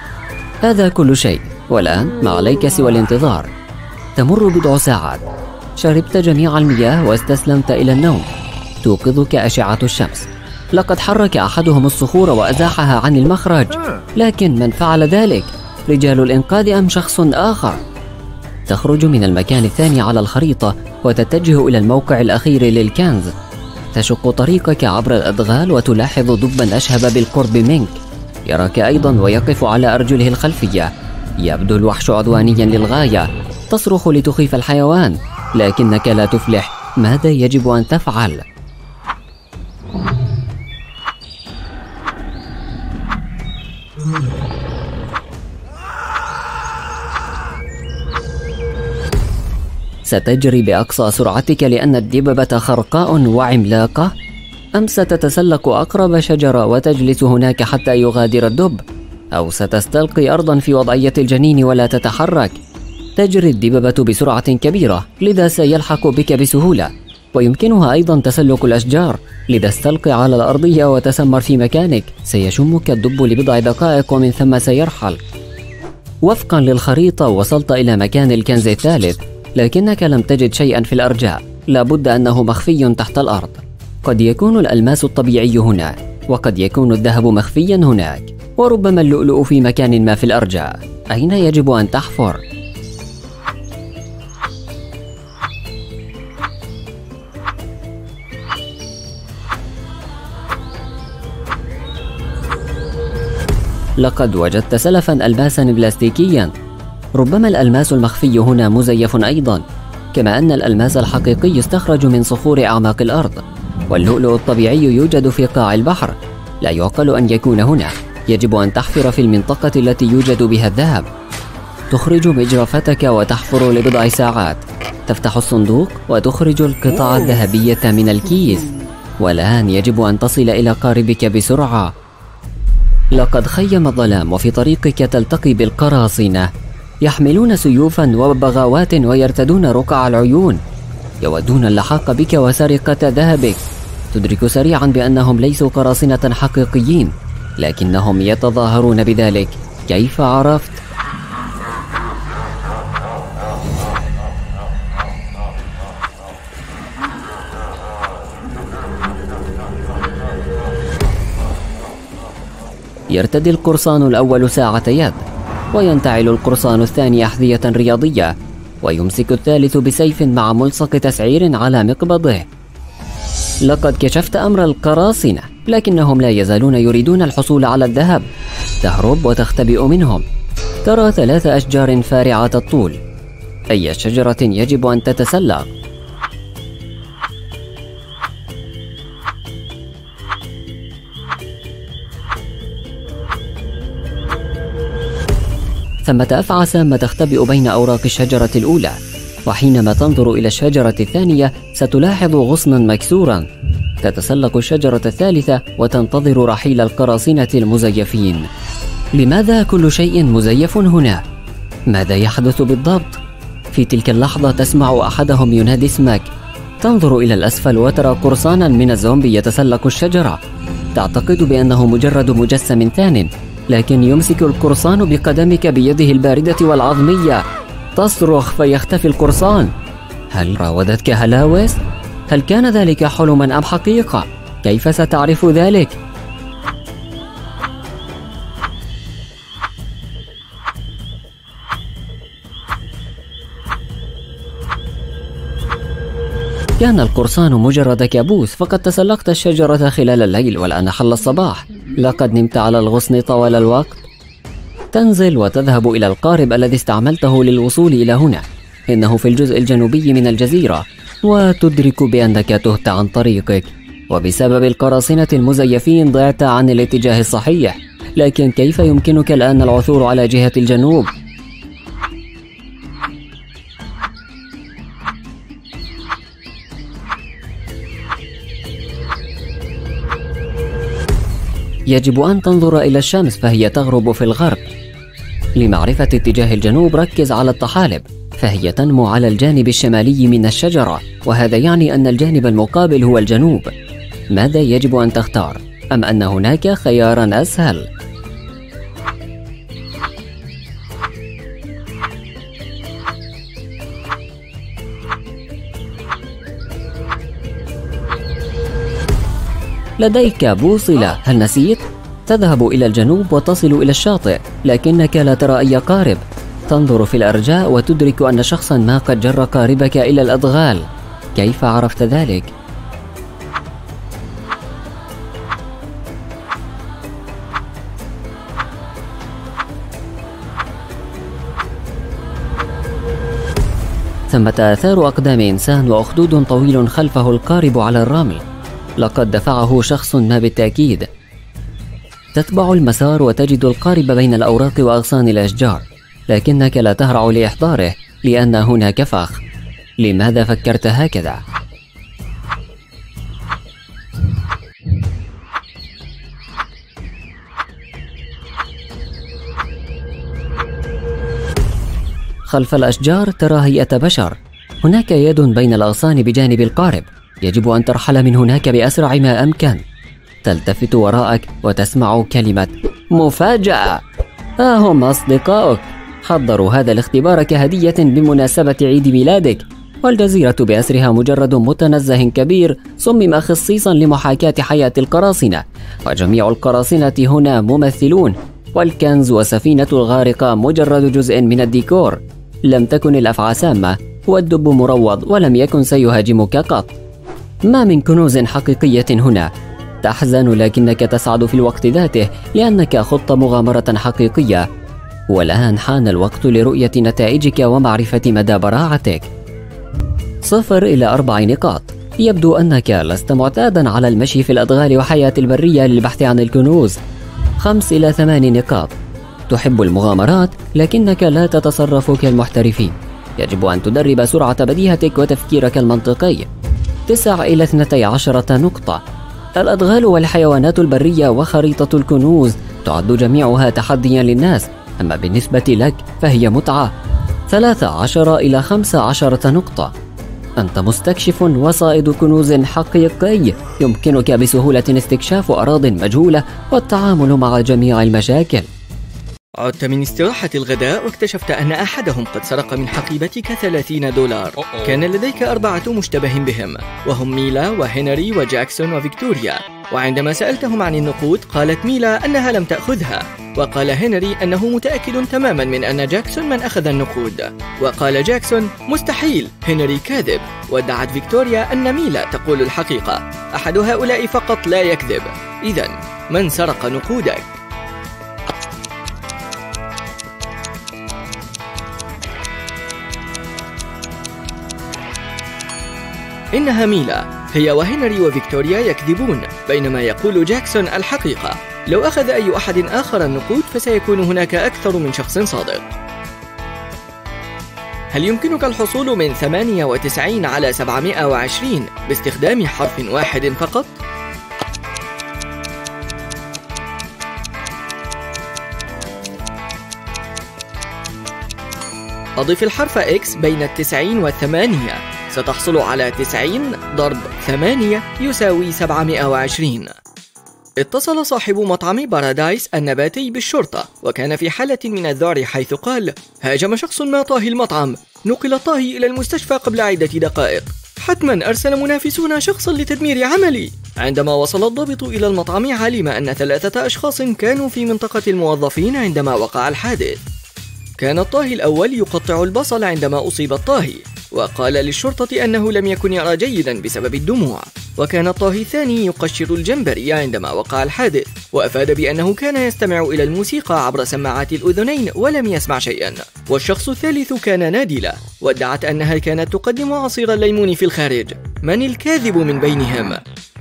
هذا كل شيء، والآن ما عليك سوى الانتظار. تمر بضع ساعات. شربت جميع المياه واستسلمت إلى النوم. توقظك أشعة الشمس. لقد حرك أحدهم الصخور وأزاحها عن المخرج، لكن من فعل ذلك؟ رجال الإنقاذ أم شخص آخر؟ تخرج من المكان الثاني على الخريطة وتتجه إلى الموقع الأخير للكنز. تشق طريقك عبر الأدغال وتلاحظ دبا أشهب بالقرب منك. يراك أيضا ويقف على أرجله الخلفية. يبدو الوحش عدوانيا للغاية. تصرخ لتخيف الحيوان، لكنك لا تفلح. ماذا يجب أن تفعل؟ ستجري بأقصى سرعتك لأن الدببة خرقاء وعملاقة؟ أم ستتسلق أقرب شجرة وتجلس هناك حتى يغادر الدب؟ أو ستستلقي أرضا في وضعية الجنين ولا تتحرك؟ تجري الدببة بسرعة كبيرة، لذا سيلحق بك بسهولة، ويمكنها أيضا تسلق الأشجار، لذا استلقي على الأرضية وتسمر في مكانك. سيشمك الدب لبضع دقائق ومن ثم سيرحل. وفقا للخريطة وصلت إلى مكان الكنز الثالث، لكنك لم تجد شيئا في الأرجاء. لابد أنه مخفي تحت الأرض. قد يكون الألماس الطبيعي هنا، وقد يكون الذهب مخفيا هناك، وربما اللؤلؤ في مكان ما في الأرجاء. أين يجب أن تحفر؟ لقد وجدت سلفا ألماسا بلاستيكيا. ربما الألماس المخفي هنا مزيف أيضا، كما أن الألماس الحقيقي يستخرج من صخور أعماق الأرض، واللؤلؤ الطبيعي يوجد في قاع البحر. لا يعقل أن يكون هنا. يجب أن تحفر في المنطقة التي يوجد بها الذهب. تخرج مجرفتك وتحفر لبضع ساعات. تفتح الصندوق وتخرج القطع الذهبية من الكيس، والآن يجب أن تصل إلى قاربك بسرعة. لقد خيم الظلام، وفي طريقك تلتقي بالقراصنة. يحملون سيوفا وبغاوات ويرتدون رقع العيون. يودون اللحاق بك وسرقة ذهبك. تدرك سريعا بأنهم ليسوا قراصنة حقيقيين، لكنهم يتظاهرون بذلك. كيف عرفت؟ يرتدي القرصان الأول ساعة يد، وينتعل القرصان الثاني أحذية رياضية، ويمسك الثالث بسيف مع ملصق تسعير على مقبضه. لقد كشفت أمر القراصنة، لكنهم لا يزالون يريدون الحصول على الذهب. تهرب وتختبئ منهم. ترى ثلاث أشجار فارعة الطول. أي شجرة يجب أن تتسلق؟ ثمة أفعى سامة تختبئ بين أوراق الشجرة الأولى، وحينما تنظر إلى الشجرة الثانية ستلاحظ غصنا مكسورا. تتسلق الشجرة الثالثة وتنتظر رحيل القراصنة المزيفين. لماذا كل شيء مزيف هنا؟ ماذا يحدث بالضبط؟ في تلك اللحظة تسمع أحدهم ينادي اسمك. تنظر إلى الأسفل وترى قرصانا من الزومبي يتسلق الشجرة. تعتقد بأنه مجرد مجسم ثان، لكن يمسك القرصان بقدمك بيده الباردة والعظمية. تصرخ فيختفي القرصان. هل راودتك هلاوس؟ هل كان ذلك حلما أم حقيقة؟ كيف ستعرف ذلك؟ كان القرصان مجرد كابوس، فقد تسلقت الشجرة خلال الليل والآن حل الصباح. لقد نمت على الغصن طوال الوقت. تنزل وتذهب إلى القارب الذي استعملته للوصول إلى هنا. إنه في الجزء الجنوبي من الجزيرة، وتدرك بأنك تهت عن طريقك، وبسبب القراصنة المزيفين ضعت عن الاتجاه الصحيح. لكن كيف يمكنك الآن العثور على جهة الجنوب؟ يجب أن تنظر إلى الشمس فهي تغرب في الغرب. لمعرفة اتجاه الجنوب ركز على الطحالب، فهي تنمو على الجانب الشمالي من الشجرة، وهذا يعني أن الجانب المقابل هو الجنوب. ماذا يجب أن تختار؟ أم أن هناك خيارا أسهل؟ لديك بوصلة، هل نسيت؟ تذهب إلى الجنوب وتصل إلى الشاطئ، لكنك لا ترى أي قارب. تنظر في الأرجاء وتدرك أن شخصا ما قد جر قاربك إلى الأدغال. كيف عرفت ذلك؟ ثمة آثار أقدام إنسان وأخدود طويل خلفه القارب على الرمل. لقد دفعه شخص ما بالتأكيد. تتبع المسار وتجد القارب بين الأوراق وأغصان الأشجار، لكنك لا تهرع لإحضاره لأن هناك فخ. لماذا فكرت هكذا؟ خلف الأشجار ترى هيئة بشر. هناك يد بين الأغصان بجانب القارب. يجب أن ترحل من هناك بأسرع ما أمكن. تلتفت وراءك وتسمع كلمة مفاجأة. ها هم أصدقائك، حضروا هذا الاختبار كهدية بمناسبة عيد ميلادك. والجزيرة بأسرها مجرد متنزه كبير صمم خصيصا لمحاكاة حياة القراصنة، وجميع القراصنة هنا ممثلون، والكنز وسفينة الغارقة مجرد جزء من الديكور. لم تكن الأفعى سامة، والدب مروض ولم يكن سيهاجمك قط. ما من كنوز حقيقية هنا. تحزن لكنك تسعد في الوقت ذاته لأنك خضت مغامرة حقيقية. والآن حان الوقت لرؤية نتائجك ومعرفة مدى براعتك. صفر إلى أربع نقاط. يبدو أنك لست معتادا على المشي في الأدغال وحياة البرية للبحث عن الكنوز. خمس إلى ثمان نقاط. تحب المغامرات لكنك لا تتصرف كالمحترفين. يجب أن تدرب سرعة بديهتك وتفكيرك المنطقي. تسع إلى اثنتي عشرة نقطة. الأدغال والحيوانات البرية وخريطة الكنوز تعد جميعها تحديا للناس، أما بالنسبة لك فهي متعة. ثلاث عشر إلى خمس عشرة نقطة. أنت مستكشف وصائد كنوز حقيقي. يمكنك بسهولة استكشاف أراضٍ مجهولة والتعامل مع جميع المشاكل.
عدت من استراحة الغداء واكتشفت أن أحدهم قد سرق من حقيبتك ثلاثين دولار. كان لديك أربعة مشتبه بهم، وهم ميلا وهنري وجاكسون وفيكتوريا. وعندما سألتهم عن النقود قالت ميلا أنها لم تأخذها، وقال هنري أنه متأكد تماما من أن جاكسون من أخذ النقود. وقال جاكسون مستحيل، هنري كاذب. وادعت فيكتوريا أن ميلا تقول الحقيقة. أحد هؤلاء فقط لا يكذب. إذن من سرق نقودك؟ إنها ميلا. هي وهنري وفيكتوريا يكذبون، بينما يقول جاكسون الحقيقة. لو أخذ أي أحد آخر النقود فسيكون هناك أكثر من شخص صادق. هل يمكنك الحصول من ثمانية وتسعين على سبعمائة وعشرين باستخدام حرف واحد فقط؟ أضف الحرف X بين التسعين والثمانية. ستحصل على تسعين ضرب ثمانية يساوي سبعمائة وعشرين. اتصل صاحب مطعم بارادايس النباتي بالشرطة، وكان في حالة من الذعر حيث قال: هاجم شخص ما طاهي المطعم، نقل الطاهي إلى المستشفى قبل عدة دقائق. حتما أرسل منافسون شخصا لتدمير عملي. عندما وصل الضابط إلى المطعم علم أن ثلاثة أشخاص كانوا في منطقة الموظفين عندما وقع الحادث. كان الطاهي الأول يقطع البصل عندما أصيب الطاهي، وقال للشرطة أنه لم يكن يرى جيدا بسبب الدموع. وكان الطاهي الثاني يقشر الجمبري عندما وقع الحادث، وأفاد بأنه كان يستمع إلى الموسيقى عبر سماعات الأذنين ولم يسمع شيئا. والشخص الثالث كان نادلة، وادعت أنها كانت تقدم عصير الليمون في الخارج. من الكاذب من بينهم؟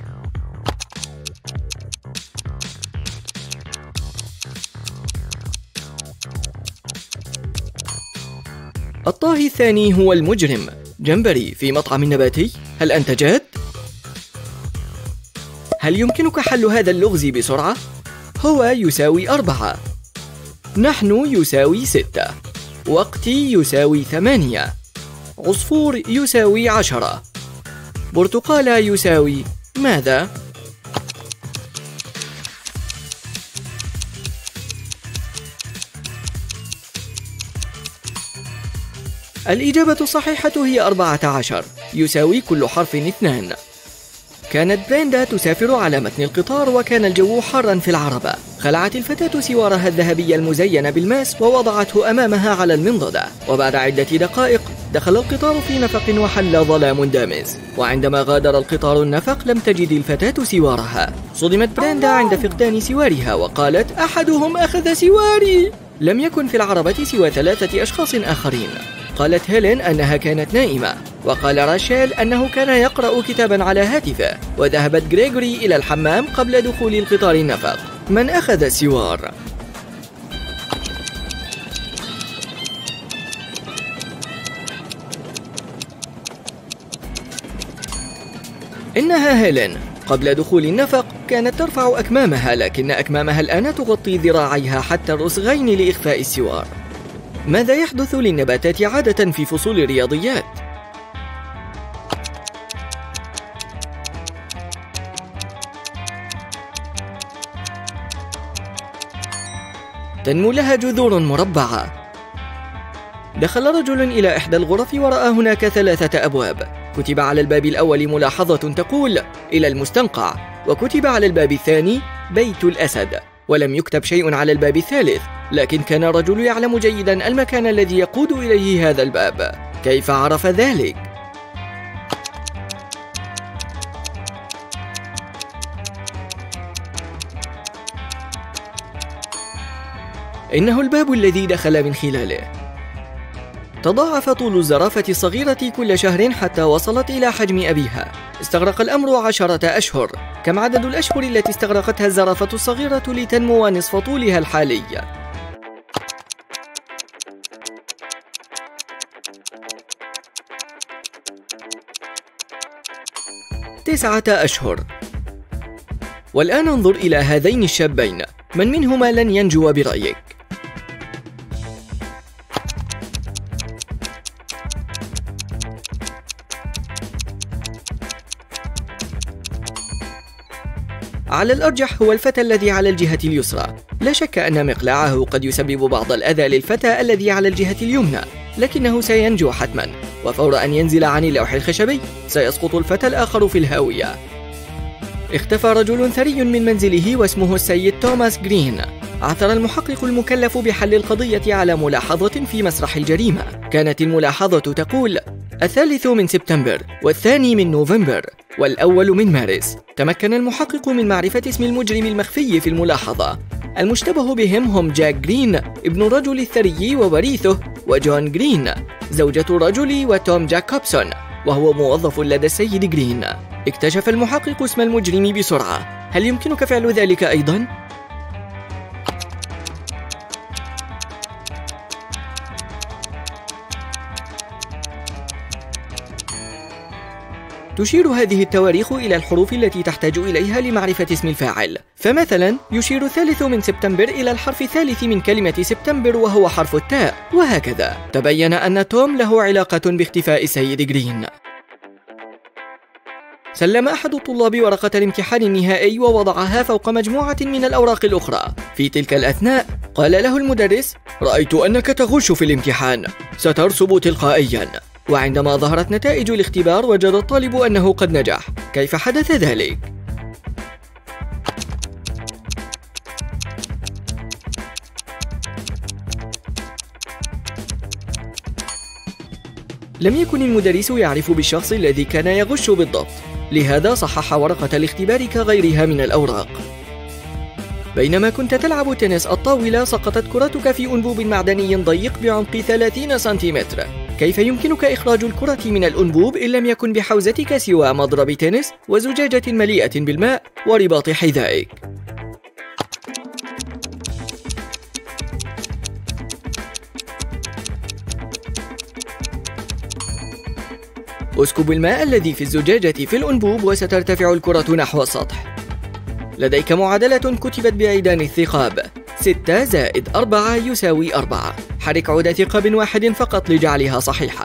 الطاهي الثاني هو المجرم. جمبري في مطعم نباتي، هل أنت جاد؟ هل يمكنك حل هذا اللغز بسرعة؟ هو يساوي أربعة، نحن يساوي ستة، وقتي يساوي ثمانية، عصفور يساوي عشرة، برتقالة يساوي ماذا؟ الإجابة الصحيحة هي أربعة عشر، يساوي كل حرف اثنان. كانت بريندا تسافر على متن القطار وكان الجو حارا في العربة. خلعت الفتاة سوارها الذهبي المزين بالماس ووضعته أمامها على المنضدة، وبعد عدة دقائق دخل القطار في نفق وحل ظلام دامس. وعندما غادر القطار النفق لم تجد الفتاة سوارها. صدمت بريندا عند فقدان سوارها وقالت: أحدهم أخذ سواري. لم يكن في العربة سوى ثلاثة أشخاص آخرين. قالت هيلين أنها كانت نائمة، وقال راشيل أنه كان يقرأ كتابا على هاتفه. وذهبت غريغوري إلى الحمام قبل دخول القطار النفق. من أخذ السوار؟ إنها هيلين. قبل دخول النفق كانت ترفع أكمامها، لكن أكمامها الآن تغطي ذراعيها حتى الرسغين لإخفاء السوار. ماذا يحدث للنباتات عادة في فصول الرياضيات؟ تنمو لها جذور مربعة. دخل رجل إلى إحدى الغرف ورأى هناك ثلاثة أبواب. كتب على الباب الأول ملاحظة تقول: إلى المستنقع، وكتب على الباب الثاني: بيت الأسد، ولم يكتب شيء على الباب الثالث. لكن كان الرجل يعلم جيدا المكان الذي يقود إليه هذا الباب. كيف عرف ذلك؟ إنه الباب الذي دخل من خلاله. تضاعف طول الزرافة الصغيرة كل شهر حتى وصلت إلى حجم أبيها. استغرق الأمر عشرة أشهر. كم عدد الأشهر التي استغرقتها الزرافة الصغيرة لتنمو نصف طولها الحالي؟ تسعة أشهر. والآن انظر إلى هذين الشابين، من منهما لن ينجو برأيك؟ على الأرجح هو الفتى الذي على الجهة اليسرى. لا شك أن مقلاعه قد يسبب بعض الأذى للفتى الذي على الجهة اليمنى، لكنه سينجو حتما. وفور أن ينزل عن اللوح الخشبي سيسقط الفتى الآخر في الهاوية. اختفى رجل ثري من منزله واسمه السيد توماس جرين. عثر المحقق المكلف بحل القضية على ملاحظة في مسرح الجريمة. كانت الملاحظة تقول: الثالث من سبتمبر، والثاني من نوفمبر، والأول من مارس. تمكن المحقق من معرفة اسم المجرم المخفي في الملاحظة. المشتبه بهم هم جاك جرين ابن الرجل الثري ووريثه، وجون جرين زوجة الرجل، وتوم جاكوبسون وهو موظف لدى السيد جرين. اكتشف المحقق اسم المجرم بسرعة. هل يمكنك فعل ذلك أيضاً؟ تشير هذه التواريخ إلى الحروف التي تحتاج إليها لمعرفة اسم الفاعل. فمثلا يشير الثالث من سبتمبر إلى الحرف الثالث من كلمة سبتمبر وهو حرف التاء، وهكذا. تبين أن توم له علاقة باختفاء السيد جرين. سلم أحد الطلاب ورقة الامتحان النهائي ووضعها فوق مجموعة من الأوراق الأخرى. في تلك الأثناء قال له المدرس: رأيت أنك تغش في الامتحان، سترسب تلقائيا. وعندما ظهرت نتائج الاختبار وجد الطالب أنه قد نجح. كيف حدث ذلك؟ لم يكن المدرس يعرف بالشخص الذي كان يغش بالضبط، لهذا صحح ورقة الاختبار كغيرها من الأوراق. بينما كنت تلعب تنس الطاولة سقطت كرتك في أنبوب معدني ضيق بعمق ثلاثين سنتيمتر. كيف يمكنك إخراج الكرة من الأنبوب إن لم يكن بحوزتك سوى مضرب تنس وزجاجة مليئة بالماء ورباط حذائك؟ اسكب الماء الذي في الزجاجة في الأنبوب وسترتفع الكرة نحو السطح. لديك معادلة كتبت بعيدان الثقاب: ستة زائد أربعة يساوي أربعة. حرك عود ثقاب واحد فقط لجعلها صحيحة.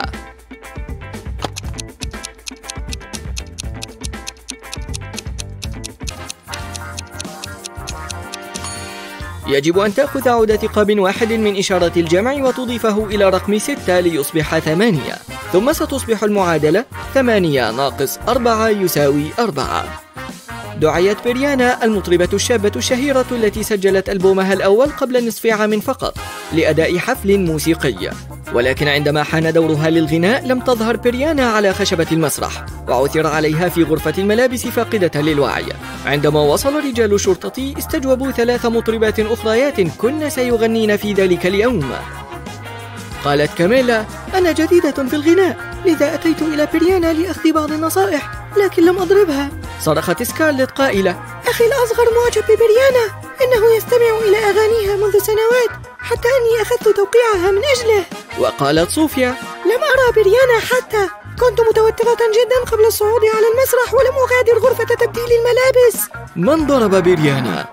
يجب أن تأخذ عود ثقاب واحد من إشارة الجمع وتضيفه إلى رقم ستة ليصبح ثمانية، ثم ستصبح المعادلة ثمانية ناقص أربعة يساوي أربعة. دعيت بريانا المطربة الشابة الشهيرة التي سجلت ألبومها الأول قبل نصف عام فقط لأداء حفل موسيقي، ولكن عندما حان دورها للغناء لم تظهر بريانا على خشبة المسرح، وعثر عليها في غرفة الملابس فاقدة للوعي. عندما وصل رجال الشرطة استجوبوا ثلاث مطربات أخريات كن سيغنين في ذلك اليوم. قالت كاميلا: أنا جديدة في الغناء، لذا أتيت إلى بريانا لأخذ بعض النصائح، لكن لم أضربها. صرخت سكارلت قائلة: أخي الأصغر معجب ببريانا، إنه يستمع إلى أغانيها منذ سنوات حتى أني أخذت توقيعها من أجله. وقالت صوفيا: لم أرى بريانا حتى، كنت متوترة جدا قبل الصعود على المسرح ولم أغادر غرفة تبديل الملابس. من ضرب بريانا؟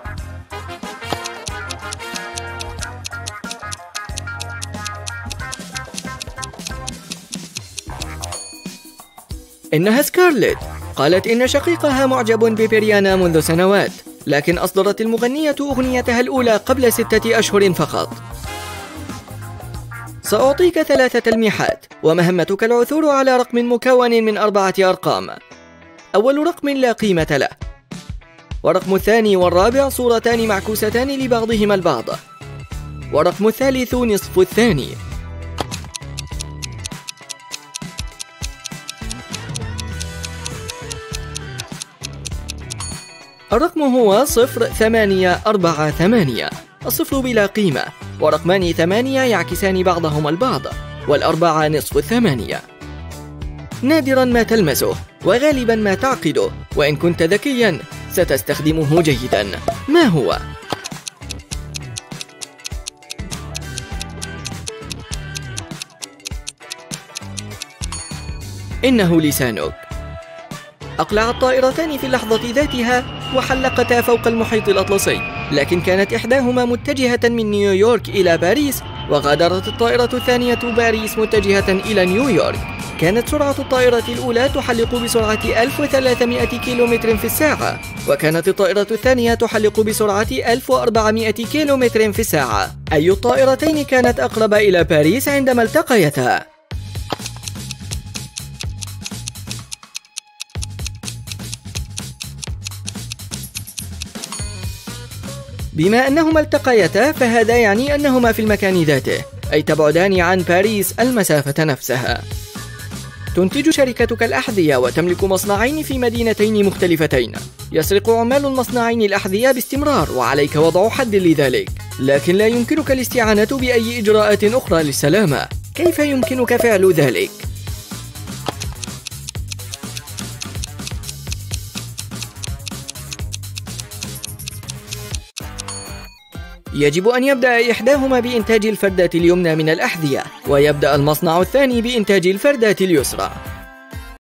إنها سكارلت. قالت إن شقيقها معجب ببريانا منذ سنوات، لكن أصدرت المغنية أغنيتها الأولى قبل ستة أشهر فقط. سأعطيك ثلاث تلميحات، ومهمتك العثور على رقم مكون من أربعة أرقام. أول رقم لا قيمة له، ورقم الثاني والرابع صورتان معكوستان لبعضهما البعض، ورقم الثالث نصف الثاني. الرقم هو صفر ثمانية أربعة ثمانية، الصفر بلا قيمة، ورقمان ثمانية يعكسان بعضهما البعض، والأربعة نصف الثمانية. نادرا ما تلمسه، وغالبا ما تعقده، وإن كنت ذكيا ستستخدمه جيدا. ما هو؟ إنه لسانك. أقلع الطائرتان في اللحظة ذاتها وحلقتا فوق المحيط الأطلسي، لكن كانت إحداهما متجهة من نيويورك إلى باريس، وغادرت الطائرة الثانية باريس متجهة إلى نيويورك. كانت سرعة الطائرة الأولى تحلق بسرعة ألف وثلاثمائة كيلومتر في الساعة، وكانت الطائرة الثانية تحلق بسرعة ألف وأربعمائة كيلومتر في الساعة. أي الطائرتين كانت أقرب إلى باريس عندما التقيتا؟ بما أنهما التقيتا فهذا يعني أنهما في المكان ذاته، أي تبعدان عن باريس المسافة نفسها. تنتج شركتك الأحذية وتملك مصنعين في مدينتين مختلفتين. يسرق عمال المصنعين الأحذية باستمرار، وعليك وضع حد لذلك، لكن لا يمكنك الاستعانة بأي إجراءات أخرى للسلامة. كيف يمكنك فعل ذلك؟ يجب أن يبدأ إحداهما بإنتاج الفردة اليمنى من الأحذية، ويبدأ المصنع الثاني بإنتاج الفردة اليسرى.